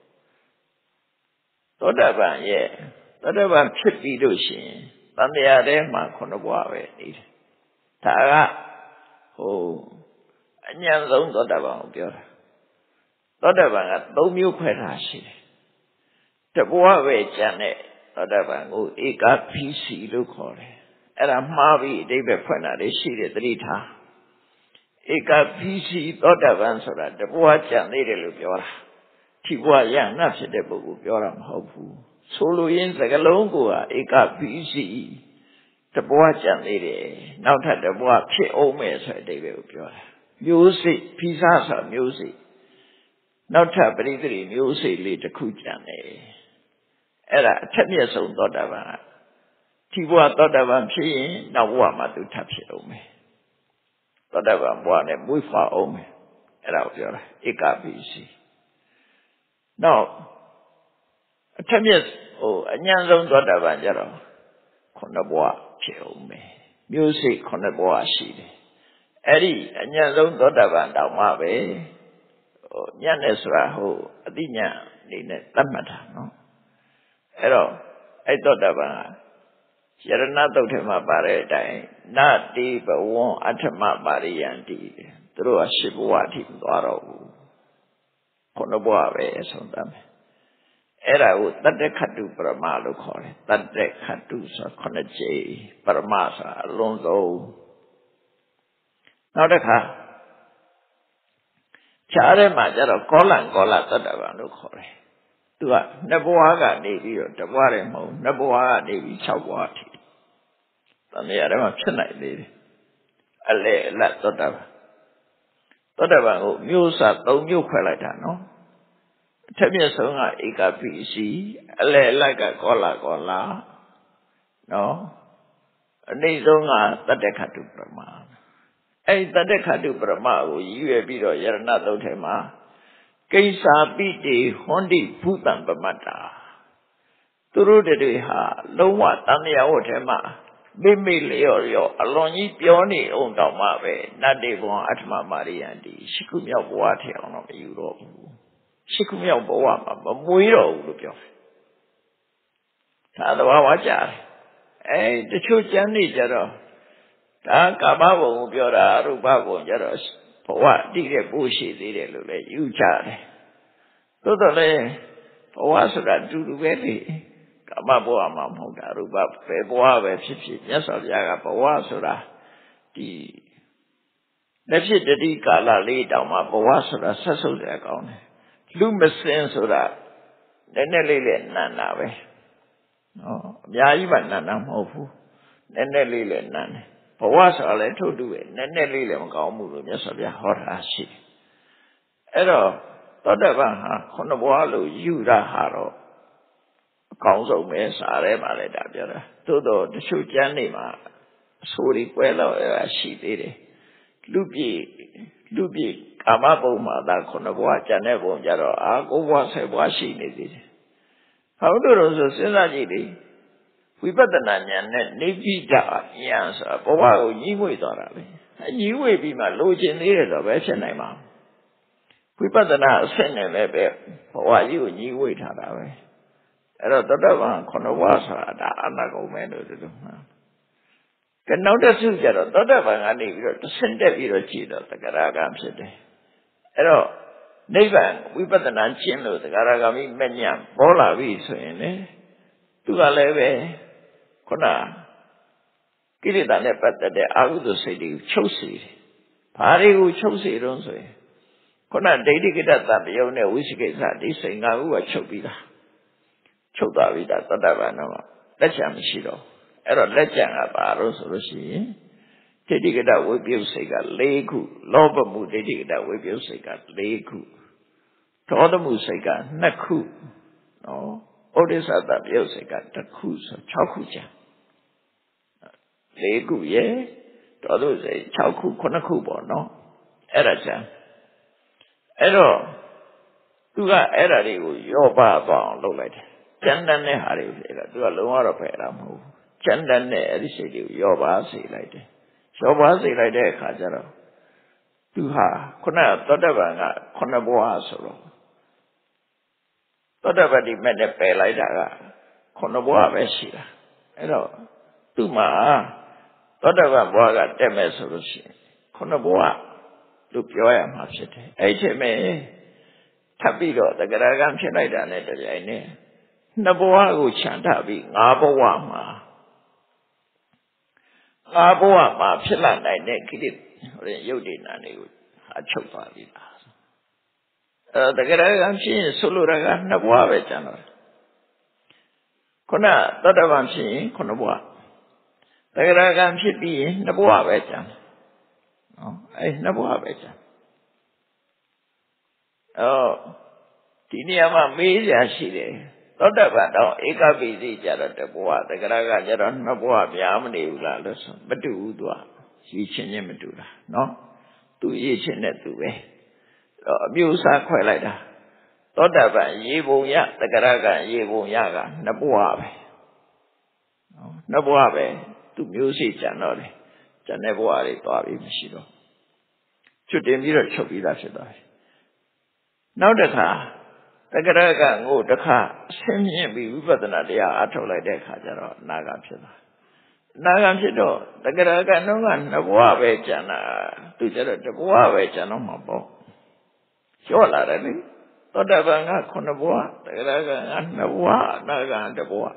သောတပန်ရဲ့သောတပန်ဖြစ်ပြီးလို့ရှိရင်တန်တရားထဲမှာခုနဘဝပဲနေတယ်ဒါကဟိုအញ្ញံဆုံးသောတပန်ကိုပြောတာသောတပန်က၃မျိုးခွဲထားရှိတယ်တဘဝပဲကျန်တဲ့သောတပန်ကိုဧကဖိစီလို့ခေါ်တယ်အဲ့ဒါမှားပြီးအတိပ္ပယ်ဖွင့်တာလေးရှိတယ်သတိထားဧကဖိစီသောတပန်ဆိုတာတဘဝကျန်သေးတယ်လို့ပြောတာဒီဘဝရငတ်ဖြစ်တဲ့ပုဂ္ဂိုလ်ပြောတာမဟုတ်ဘူးဆိုလိုရင်းစကားလုံးကိုဧကဖိစီတဘဝကျန်သေးတယ်နောက်ထပ်တဘဝဖြစ်အောင်မယ်ဆိုတဲ့အတိပ္ပယ်ကိုပြောတာမျိုးစိဖိစားဆိုမျိုးစိနောက်ထပ်ပရိသေမျိုးစိလေးတစ်ခုကျန်တယ်အဲ့ဒါအထက်မြတ်ဆုံးသောတာပန်ဒီဘဝသောတာပန်ဖြစ်ရင်နောက်ဘဝမှာသူထပ်ဖြစ်အောင်မယ်သောတာပန်ဘဝနဲ့မွေးဖွားအောင်မယ်အဲ့ဒါကိုပြောတာဧကပိစီနောက်အထက်မြတ်ဟိုအញ្ញံဆုံးသောတာပန်ကြတော့ခုနှစ်ဘဝဖြစ်အောင်မယ်မျိုးစိတ်ခုနှစ်ဘဝရှိတယ်အဲ့ဒီအញ្ញံဆုံးသောတာပန်တောင်မှပဲဟိုညံ့နေဆိုတာဟိုအတိညာနေနဲ့သတ်မှတ်တာနော်အဲ့တော့အဲ့သောတာပန်ဟာယရဏသုတ်ထဲမှာပါတဲ့အတိုင်းနတိဘဝံအထမပါရိယံတိသူတို့ကရှစ်ဘဝအထိမသွားတော့ဘူးခုနှစ်ဘဝပဲအဆုံးသတ်မယ်အဲ့ဒါကိုတတ္တခတ္တုပရမလို့ခေါ်တယ်တတ္တခတ္တုဆိုခုနှစ်ကြိမ်ပရမဆိုတာအလုံးစုံနောက်တစ်ခါခြားထဲမှာကျတော့ကောလံကောလသတ္တဗံလို့ခေါ်တယ်သူကနှစ်ဘဝကနေပြီးတော့တစ်ဘဝတည်းမဟုတ်နှစ်ဘဝကနေပြီး၆ဘဝအထိတဏှာထဲမှာဖြစ်နိုင်သေးတယ်အလေအလတ်သတ္တဗံသတ္တဗံကိုမျိုးစသုံးမျိုးခွဲလိုက်တာနော်အထက်မြတ်ဆုံးကဧကပိစီအလေအလတ်ကကောလကောလနော်အနိမ့်ဆုံးကတတ္တခတ္တုပရမအဲ့တတ္တခတ္တုပရမကိုရည်ရွယ်ပြီးတော့ယရဏသုတ်ထဲမှာကိစ္စာပိတိဟွန်တိဘုတံပမတ္တာသူတို့တွေဟာလုံးဝတန်မြတ်ဝတ်ထဲမှာမိမိလျော့လျော့အလွန်ကြီးပြောနေအောင်တောင်မှပဲနတ္တိဘဝအထမမာရိယံတိရှိခုမြောက်ဘဝထဲအောင်တော့မယူတော့ဘူးရှိခုမြောက်ဘဝမှာမမွေးတော့ဘူးလို့ပြောတယ်ဒါသဘာဝကြတယ်အဲတချို့ကျမ်းနေကြတော့ဒါကာမဘုံကိုပြောတာရူပဘုံကြတော့ဘဝတည်တဲ့ပို့ရှိသေးတယ်လို့လည်းယူကြတယ်သို့တော်လည်းဘဝဆိုတာတူတူပဲလေကာမဘဝမှာမဟုတ်တာရူပဘယ်ဘဝပဲဖြစ်ဖြစ်မြတ်စွာဘုရားကဘဝဆိုတာဒီလက်ဖြစ်တတိကာလလေးတောင်မှဘဝဆိုတာဆက်ဆုပ်ရကောင်းတယ်လူမစင်ဆိုတာနည်းနည်းလေးလည်းနန်းတာပဲနော်အများကြီးမှနန်းတာမဟုတ်ဘူးနည်းနည်းလေးလည်းနန်းတယ်ဘဝဆိုတာလည်းထို့တူပဲနည်းနည်းလေးလည်းမကောင်းဘူးလို့မြတ်စွာဘုရားဟောတာရှိတယ်အဲ့တော့သောတာပန်ဟာခုနှစ်ဘဝလို့ယူတာဟာတော့အကောင်းဆုံးပဲစားရဲပါလေဒါပြောတာသို့တော့တချို့ကျမ်းနေမှာအဆိုးတွေကွဲတော့ရှိသေးတယ်လူပြေလူပြေကာမဘုံမှာသာခုနှစ်ဘဝကျန်တဲ့ဘုံကြတော့အာကိုးဘဝဆယ်ဘဝရှိနေသေးတယ်ဟုတ်တယ်လို့ဆိုစဉ်းစားကြည့်လေဝိပဿနာဉာဏ်နဲ့နေပြီးတာဉာဏ်ဆိုတာဘဝကိုညီးငွေသွားတာပဲညီးငွေပြီးမှလိုချင်သေးတယ်တော့ပဲဖြစ်နိုင်မှာဝိပဿနာအဆင့်နဲ့လည်းပဲဘဝကြီးကိုညီးငွေထားတာပဲအဲ့တော့တတ္တဗံခုနှစ်ဘဝဆိုတာဒါအနာကုန်ပဲလို့ဒီလိုမှာကနောက်တစ်စုကျတော့တတ္တဗံကနေပြီးတော့တဆင့်တက်ပြီးတော့ကြည့်တော့သက္ကရာကဖြစ်တယ်အဲ့တော့နိဗ္ဗာန်ဝိပဿနာကျင့်လို့သက္ကရာဂမိမညံပေါ်လာပြီဆိုရင်လေသူကလည်းပဲခုနကိလေသာနဲ့ပတ်သက်တဲ့အာဟုသောစိတ်တွေကိုချုပ်စေတယ်။ဘာတွေကိုချုပ်စေတော့ဆိုရင်ခုနဒိဋ္ဌိကတ္တတပယုံနဲ့ဝိသိကိစ္စဒီစိတ်ငါးခုကချုပ်ပြီးသားချုပ်သွားပြီဒါသတ္တဗံတော့လက်ချံမရှိတော့အဲ့တော့လက်ချံကဘာလို့ဆိုလို့ရှိရင်ဒိဋ္ဌိကတ္တဝိပယုစိတ်က၄ခုလောဘမှုဒိဋ္ဌိကတ္တဝိပယုစိတ်က၄ခုဒေါသမှုစိတ်က၂ခုနော်ဩဒိသတပယုတ်စိတ်ကတစ်ခုဆို၆ခုကျန်၄ခုရဲ့တော်လို့စိတ်၆ခု၉ခုပေါ့နော်အဲ့ဒါကျန်အဲ့တော့သူကအဲ့ဒါတွေကိုရောပါသွားအောင်လုပ်လိုက်တယ်ကျန်တဲ့ဟာတွေဖြစ်တာသူကလုံးဝတော့ဖယ်တာမဟုတ်ဘူးကျန်တဲ့အဲ့ဒီစိတ်တွေကိုရောပါစေလိုက်တယ်ရောပါစေလိုက်တဲ့အခါကျတော့သူဟာခုနကသောတပန်ကခုနှစ်ဘဝဆိုတော့သောတပတိမဲ့နဲ့ပယ်လိုက်တာကခုနှစ်ဘဝပဲရှိတာအဲ့တော့သူ့မှာသောတပန်ဘဝကတက်မဲ့ဆိုလို့ရှိရင်ခုနှစ်ဘဝလို့ပြောရမှာဖြစ်တယ်အဲ့ဒီမဲ့ထပ်ပြီးတော့သက္ကရာကံဖြစ်လိုက်တာနဲ့တပြိုင်နက်နှစ်ဘဝကိုခြံထပြီးငါးဘဝမှာငါးဘဝမှာဖြစ်လာနိုင်တဲ့ကိလေသာရုပ်တည်နာတွေကိုအချုပ်သွားပြီလားအဲတကယ်ကံဖြစ်ရင်ဆိုလိုတာကနှစ်ဘဝပဲကျန်တော့ခုနသောတပန်ဖြစ်ရင်ခုနှစ်ဘဝတကယ်ကံဖြစ်ပြီးရင်နှစ်ဘဝပဲကျန်နော်အဲနှစ်ဘဝပဲကျန်အော်ဒီနေရာမှာမေးရရှိတယ်သောတပန်တော့ဧကပိစိကြတော့တဘဝတကယ်ကကြတော့နှစ်ဘဝပြားမနေဘူးလားလို့ဆိုမတူဘူးသူကရည်ချင်းချင်းမတူတာနော်သူရည်ချင်းနဲ့သူပဲတော့အမျိုးအစားခွဲလိုက်တာသောတာပန်ရေပုံရတဂရကရေပုံရကနှစ်ဘဝပဲနော်နှစ်ဘဝပဲသူမျိုးစိကြံတော့တယ်ကျန်တဲ့ဘဝတွေသွားပြီးမရှိတော့ကျွတ်တင်ပြီးတော့ချုပ်ပြီးသားဖြစ်သွားပြီနောက်တစ်ခါတဂရကငိုတစ်ခါအဆင်းမြင့်ပြီးဝိပဿနာတရားအထုတ်လိုက်တဲ့အခါကျတော့အနာဂတ်ဖြစ်သွားအနာဂတ်ဖြစ်တော့တဂရကနှုံးကနှစ်ဘဝပဲကျန်တာသူကျတော့တစ်ဘဝပဲကျန်တော့မှာပေါ့ကျော်လာတယ်လေသောတာပန်ကခုနှစ်ဘဝတဂရကကနှစ်ဘဝအနာဂတ်တစ်ဘဝ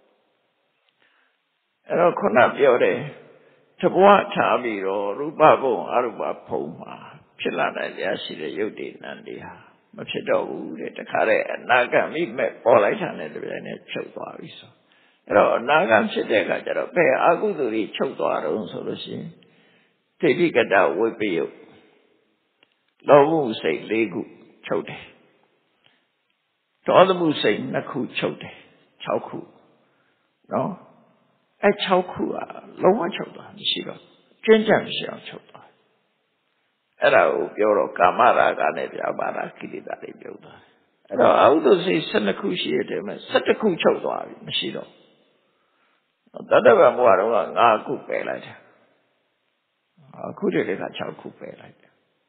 အဲ့တော့ခုနပြောတယ်တစ်ဘဝထားပြီးတော့ရူပဘုံအရူပဘုံမှာဖြစ်လာတဲ့တရားရှိတဲ့ယုတ်တိနံတွေဟာမဖြစ်တော့ဘူးတဲ့တခါတည်းအနာဂတ်မိမဲ့ပေါ်လိုက်တာနဲ့တပြိုင်နက်ချုပ်သွားပြီဆိုအဲ့တော့အနာဂတ်ဖြစ်တဲ့အခါကျတော့ဘယ်အကုသိုလ်တွေချုပ်သွားတော့ဆိုလို့ရှိရင်ဒိဋ္ဌိကတဝိပယုတ်လောဘစိတ်၄ခုချုပ်တယ်ဒေါသမှုစိတ်၂ခုချုပ်တယ်၆ခုနော်အဲ၆ခုကလုံးဝချုပ်သွားမရှိတော့ကျဉ်းကျပ်မရှိအောင်ချုပ်သွားအဲ့ဒါကိုပြောတော့ကာမရာဂနဲ့ပြပါတာကိလေသာတွေပြုတ်သွားအဲ့တော့အဟုသုစိတ်၁၂ခုရှိတဲ့မှာ၁၁ခုချုပ်သွားပြီမရှိတော့တတ္တဗံဘဝတော့က၅ခုပယ်လိုက်တယ်အခုတည်းက၆ခုပယ်လိုက်တယ်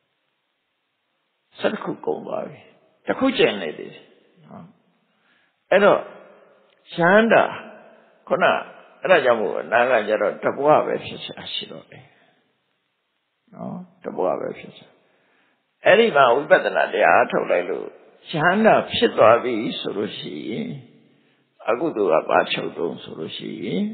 ၁၁ခုကုန်သွားပြီတစ်ခုကျန်နေသေးတယ်နော်အဲ့တော့ရဟန္တာခုနအဲ့ဒါကြောင့်မို့အနာကကျတော့တဘဝပဲဖြစ်ချာရှိတော့တယ်နော်တဘဝပဲဖြစ်ချာအဲ့ဒီမှာဝိပဿနာတရားအထုတ်လိုက်လို့ရဟန္တာဖြစ်သွားပြီဆိုလို့ရှိရင်အကုသိုလ်ကပါချုပ်တုံးဆိုလို့ရှိရင်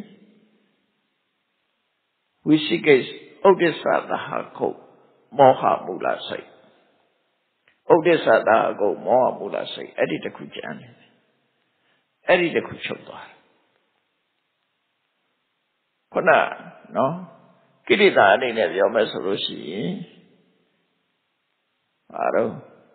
ဝိသိကိဥဒ္ဒစ္စသဟကုတ်မောဟမူလစိတ်ဥဒ္ဒစ္စသဟကုတ်မောဟမူလစိတ်အဲ့ဒီတစ်ခုကျန်တယ်အဲ့ဒီတစ်ခုချုပ်သွားတယ်ခုနနော်ကိလေသာအနေနဲ့ပြောမယ်ဆိုလို့ရှိရင်ဟာတော့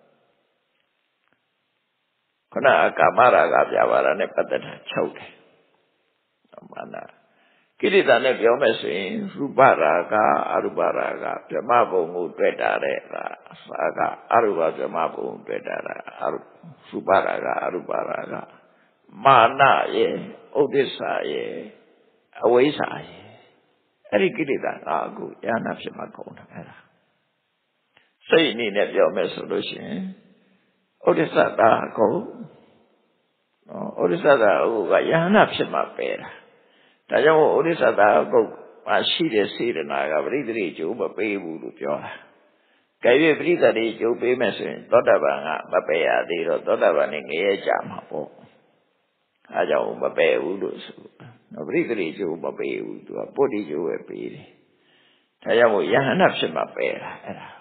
ခုနကာမရာဂပြပါဒနဲ့ပတ်သက်တာချုပ်တယ်မာနကိလေသာနဲ့ပြောမယ်ဆိုရင်ရူပရာဂအရူပရာဂဗြဟ္မဘုံကိုတွေ့တာတဲ့ကသာကအရူပဗြဟ္မဘုံတွေ့တာတာအရူပရာဂအရူပရာဂမာနရဲ့ဥဒိစ္စရဲ့အဝိဇ္ဇာရဲ့အဲ့ဒီကိလေသာငါးခုယန္နာဖြစ်မှာကုန်တာအဲ့ဒါစိတ်အနေနဲ့ပြောမယ်ဆိုလို့ရှိရင်ဥဒိစ္စတာကုန်နော်ဥဒိစ္စတာဟုတ်ကယန္နာဖြစ်မှာပဲတာဒါကြောင့်ဥဒိစ္စတာကုန်မှာရှိတဲ့စေတနာကပရိသေကျိုးမပေးဘူးလို့ပြောတာကြည့်ရပရိသေကျိုးပေးမယ်ဆိုရင်သောတာပန်ကမပယ်ရသေးတော့သောတာပန်နဲ့ငရဲကြမှာပေါ့အဲကြောင့်မပယ်ဘူးလို့ဆိုနော်ပရိသေကျိုးမပေးဘူးသူကပုတ္တိကျိုးပဲပေးတယ်ဒါကြောင့်မို့ယဟန္တာဖြစ်မှာပယ်တာအဲ့ဒါ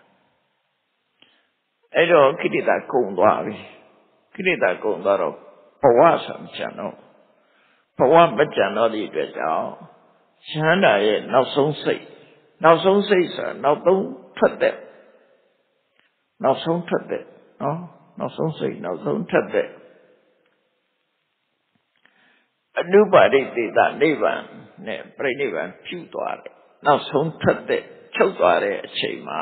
အဲ့တော့ကိလေသာကုန်သွားပြီကိလေသာကုန်သွားတော့ဘဝဆံချံတော့ဘဝမကြံတော့တဲ့အတွက်ကြောင့်ယဟန္တာရဲ့နောက်ဆုံးစိတ်နောက်ဆုံးစိတ်ဆိုတာနောက်ဆုံးထွက်တဲ့နောက်ဆုံးထွက်တဲ့နော်နောက်ဆုံးစိတ်နောက်ဆုံးထွက်တဲ့အနုပါဒိတေတနိဗ္ဗာန်နဲ့ပြိနိဗ္ဗာန်ပြုသွားတယ်နောက်ဆုံးထွက်တဲ့ချုပ်သွားတဲ့အချိန်မှာ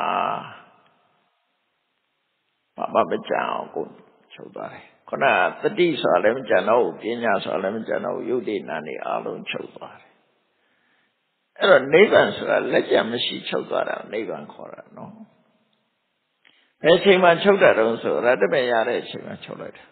ဘာမှမကြံအောင်ကိုချုပ်သွားတယ်ခုနတတိဆိုတာလည်းမကြံတော့ဘူးပညာဆိုတာလည်းမကြံတော့ဘူးယုတ်တိနာနေအလုံးချုပ်သွားတယ်အဲ့တော့နိဗ္ဗာန်ဆိုတာလက်ကျမရှိချုပ်သွားတာနိဗ္ဗာန်ခေါ်တာနော်ဘယ်အချိန်မှချုပ်တာတုံးဆိုရတ္တပင်ရတဲ့အချိန်မှာချုပ်လိုက်တာ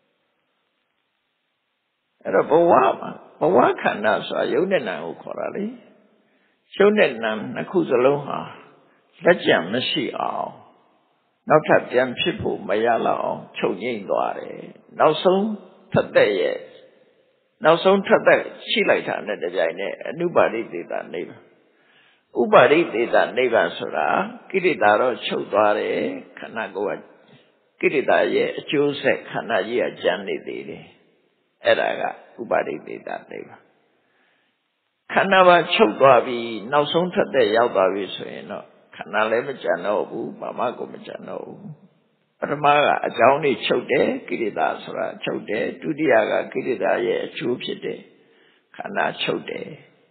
အဲ့တော့ဘဝမှာဘဝခန္ဓာဆိုတာယုတ်နဲ့နာကိုခေါ်တာလေယုတ်နဲ့နာနှစ်ခုစလုံးဟာလက်ကျမရှိအောင်နောက်ထပ်ပြန်ဖြစ်ဖို့မရလောက်အောင်ချုပ်ငိမ့်သွားတယ်နောက်ဆုံးထက်တဲ့ရဲ့နောက်ဆုံးထက်တဲ့ရှိလိုက်တာနဲ့တပြိုင်နက်အနုပါဒိတေတနိဗ္ဗာန်ဥပါဒိတေတနိဗ္ဗာန်ဆိုတာကိလေသာတော့ချုပ်သွားတယ်ခန္ဓာကိုယ်ကကိလေသာရဲ့အကျိုးဆက်ခန္ဓာကြီးကကျန်နေသေးတယ်အဲ့ဒါကဥပါဒိတေတနိဗ္ဗာန်ခန္ဓာပါချုပ်သွားပြီးနောက်ဆုံးထက်တဲ့ရောက်သွားပြီဆိုရင်တော့ခန္ဓာလည်းမကြံတော့ဘူးဘာမှကိုမကြံတော့ဘူးပထမကအကြောင်းတွေချုပ်တယ်ကိလေသာဆိုတာချုပ်တယ်ဒုတိယကကိလေသာရဲ့အကျိုးဖြစ်တယ်ခန္ဓာချုပ်တယ်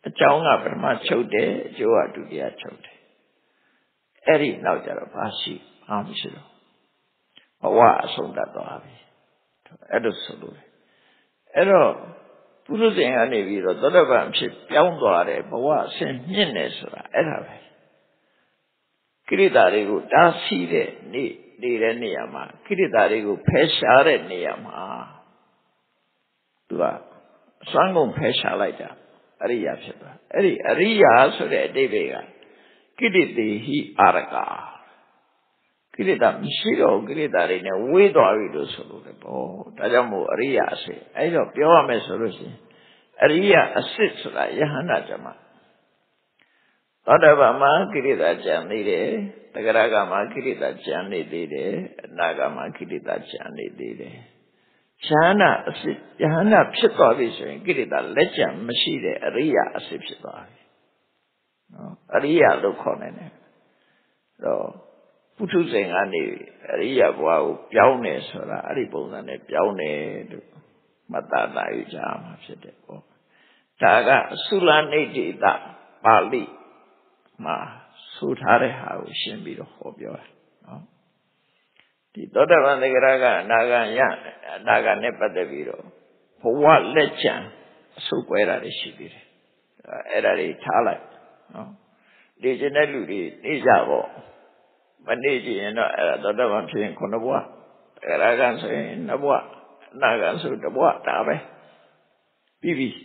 အကြောင်းကပထမချုပ်တယ်အကျိုးကဒုတိယချုပ်တယ်အဲ့ဒီနောက်ကြတော့ဘာရှိဘာမရှိတော့ဘဝအဆုံးသတ်သွားပြီအဲ့လိုဆိုလို့အဲ့တော့ပုရုဇဉ်ကနေပြီးတော့သောတပန်ဖြစ်ပြောင်းသွားတယ်ဘဝအစဉ်မြင့်တယ်ဆိုတာအဲ့ဒါပဲကိရိတာတွေကိုတားဆီးတဲ့နေ့နေတဲ့နေရာမှာကိရိတာတွေကိုဖယ်ရှားတဲ့နေရာမှာသူကအစွမ်းကုန်ဖယ်ရှားလိုက်တာအရိယာဖြစ်သွားအဲ့ဒီအရိယာဆိုတဲ့အတိတ်တွေကကိရိတေဟိအာရကာကိရိတာမရှိတော့ကိရိတာတွေနဲ့ဝေးသွားပြီလို့ဆိုလို့လေပေါ့ဒါကြောင့်မို့အရိယာအစစ်အဲ့တော့ပြောရမယ်ဆိုလို့ရှိရင်အရိယာအစစ်ဆိုတာယဟန္တာကျမသောတာပန်မှာကိရိတာကျန်နေတယ်တဂရကမှာကိရိတာကျန်နေသေးတယ်အနာဂမှာကိရိတာကျန်နေသေးတယ်ယဟန္တာအစစ်ယဟန္တာဖြစ်သွားပြီဆိုရင်ကိရိတာလက်ကျန်မရှိတဲ့အရိယာအစစ်ဖြစ်သွားပြီနော်အရိယာလို့ခေါ်နေတယ်တော့ပုထုဇဉ်ကနေအရိယာဘဝကိုပြောင်းတယ်ဆိုတာအဲ့ဒီပုံစံနဲ့ပြောင်းတယ်လို့မှတ်သားနိုင်ကြမှာဖြစ်တယ်ပေါ့ဒါကသုလနိဋ္ဌိတပါဠိမှာဆိုထားတဲ့ဟာကိုရှင်းပြီးတော့ဟောပြောတာနော်ဒီသောတာပန်သဂရကအနာဂံယအနာဂံနဲ့ပတ်သက်ပြီးတော့ဘဝလက်ကျန်အဆုတ်ကွဲတာတွေရှိသေးတယ်အဲ့ဒါတွေထားလိုက်နော်ဒီကျင်တဲ့လူတွေနေကြပေါ့မနေကြရင်တော့အဲ့ဒါသောတာပန်ဖြစ်ရင်ခုနှစ်ဘဝသဂရကံဆိုရင်နှစ်ဘဝအနာဂံဆိုတစ်ဘဝဒါပဲပြီးပြီ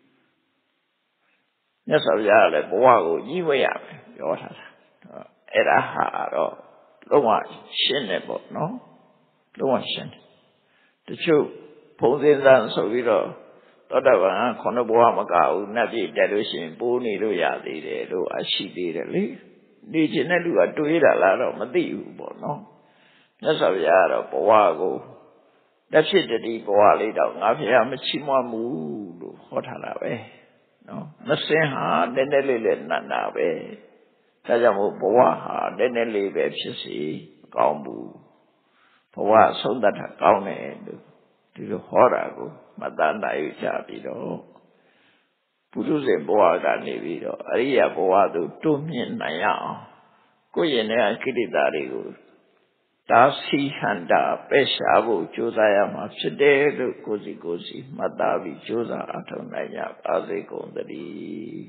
မြတ်စွာဘုရားကလည်းဘဝကိုကြီးဝဲရမယ်ပြောထားတာအဲ့ဒါဟာတော့လုံးဝရှင်းတယ်ပေါ့နော်လုံးဝရှင်းတယ်တချို့ဘုံစင်းစံဆိုပြီးတော့သောတာပန်ခုနှစ်ဘဝမကဘူးနတ်ပြည်တက်လို့ရှိရင်ပိုးနေလို့ရသေးတယ်လို့အရှိသေးတယ်လေနေခြင်းတဲ့လူကတွေးတာလားတော့မသိဘူးပေါ့နော်မြတ်စွာဘုရားကတော့ဘဝကိုတက်ဖြစ်တတိဘဝလေးတော့ငါဖျားမချီးမွမ်းဘူးလို့ဟောထားတာပဲနော်မစင်ဟာနည်းနည်းလေးလေးနန္တာပဲဒါကြောင့်မို့ဘဝဟာနည်းနည်းလေးပဲဖြစ်စီမကောင်းဘူးဘဝဆုံးသက်တာကောင်းတယ်လို့ဒီလိုဟောတာကိုမတန်နိုင်ကြပြီးတော့ပုထုဇဉ်ဘဝကနေပြီးတော့အရိယဘဝသို့တိုးမြင့်နိုင်ရအောင်ကိုယ့်ရဲ့နေရာကိရိတာတွေကိုဒါစီဟန္တာပဲရှားဖို့ကြိုးစားရမှာဖြစ်တယ်လို့ကိုယ်စီကိုယ်စီမှတ်သားပြီးကြိုးစားအထောက်နိုင်ကြပါစေကုန်သတည်း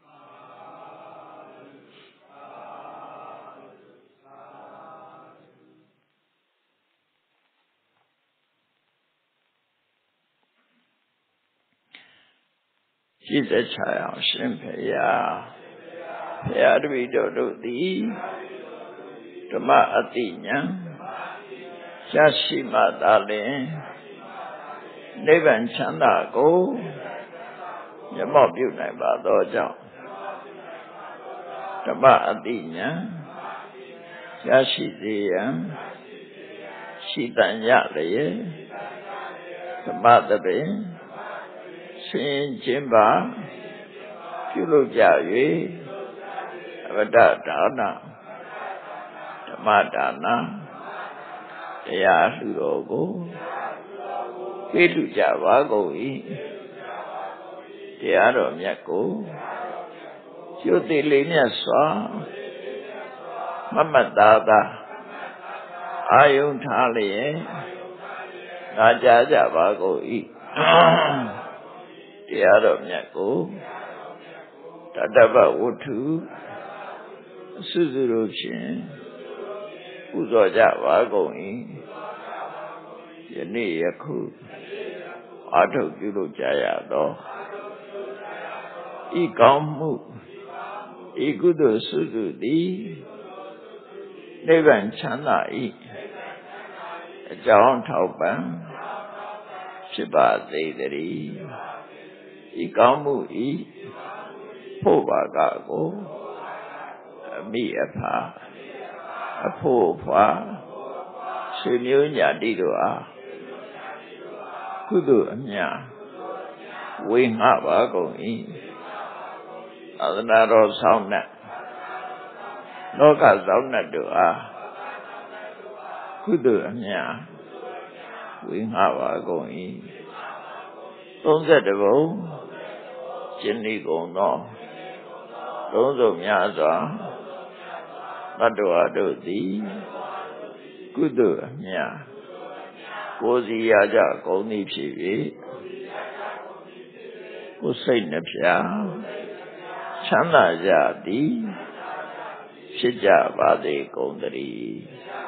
ကြည်သက်ချအောင်ရှင်ဖေယဖေယတပိတော်တို့သည်ဓမ္မအတိညာရရှိမှသာလျှင်နိဗ္ဗာန်ချမ်းသာကိုမျက်မှောက်ပြုနိုင်ပါသောကြောင့်ဓမ္မအတိညာရရှိစေရန်ရှိတန်ရလျက်ဓမ္မသဘင်ဆင်ခြင်းပါပြုလုပ်ကြ၍အဝတ္တဒါနဓမ္မဒါနတရားလှူတော်ကိုပေးလှူကြပါကုန်၏တရားတော်မြတ်ကိုကျိုးသေးလေးမြတ်စွာမမတ်သားသာအာယုံထားလျက်နာကြားကြပါကုန်၏တရားတော်မြတ်ကိုတတ္တဗဝတ္ထုအစုစုတို့ဖြင့်ပူဇော်ကြပါကုန်၏ယနေ့ယခုအာထုပ်ပြုလုပ်ကြရသောဤကောင်းမှုဤကုသိုလ်စုစုသည်နိဗ္ဗာန်ချမ်းသာ၏အကြောင်းထောက်ပံ့ဖြစ်ပါစေတည်းဤကောင်းမှုဤဖို့ပါကကိုအမိအဖအဖို့ဖွာဆွေမျိုးညာတိတို့အားကုသိုလ်အမြတ်ဝေငှပါကုန်၏သာသနာတော်ဆောင်နှင့်လောကဆောင်နှင့်တို့အားကုသိုလ်အမြတ်ဝေငှပါကုန်၏သုံးဆယ်တဘုံကျရှင်ဤကုန်သောသုံးစုံများစွာတတ္တဝါတို့သည်ကုသိုလ်အမြတ်ကိုယ်စီရကြကုန်သည်ဖြစ်၍ကိုယ်စိတ်နှဖျားချမ်းသာကြသည်ဖြစ်ကြပါစေကုန်သတည်း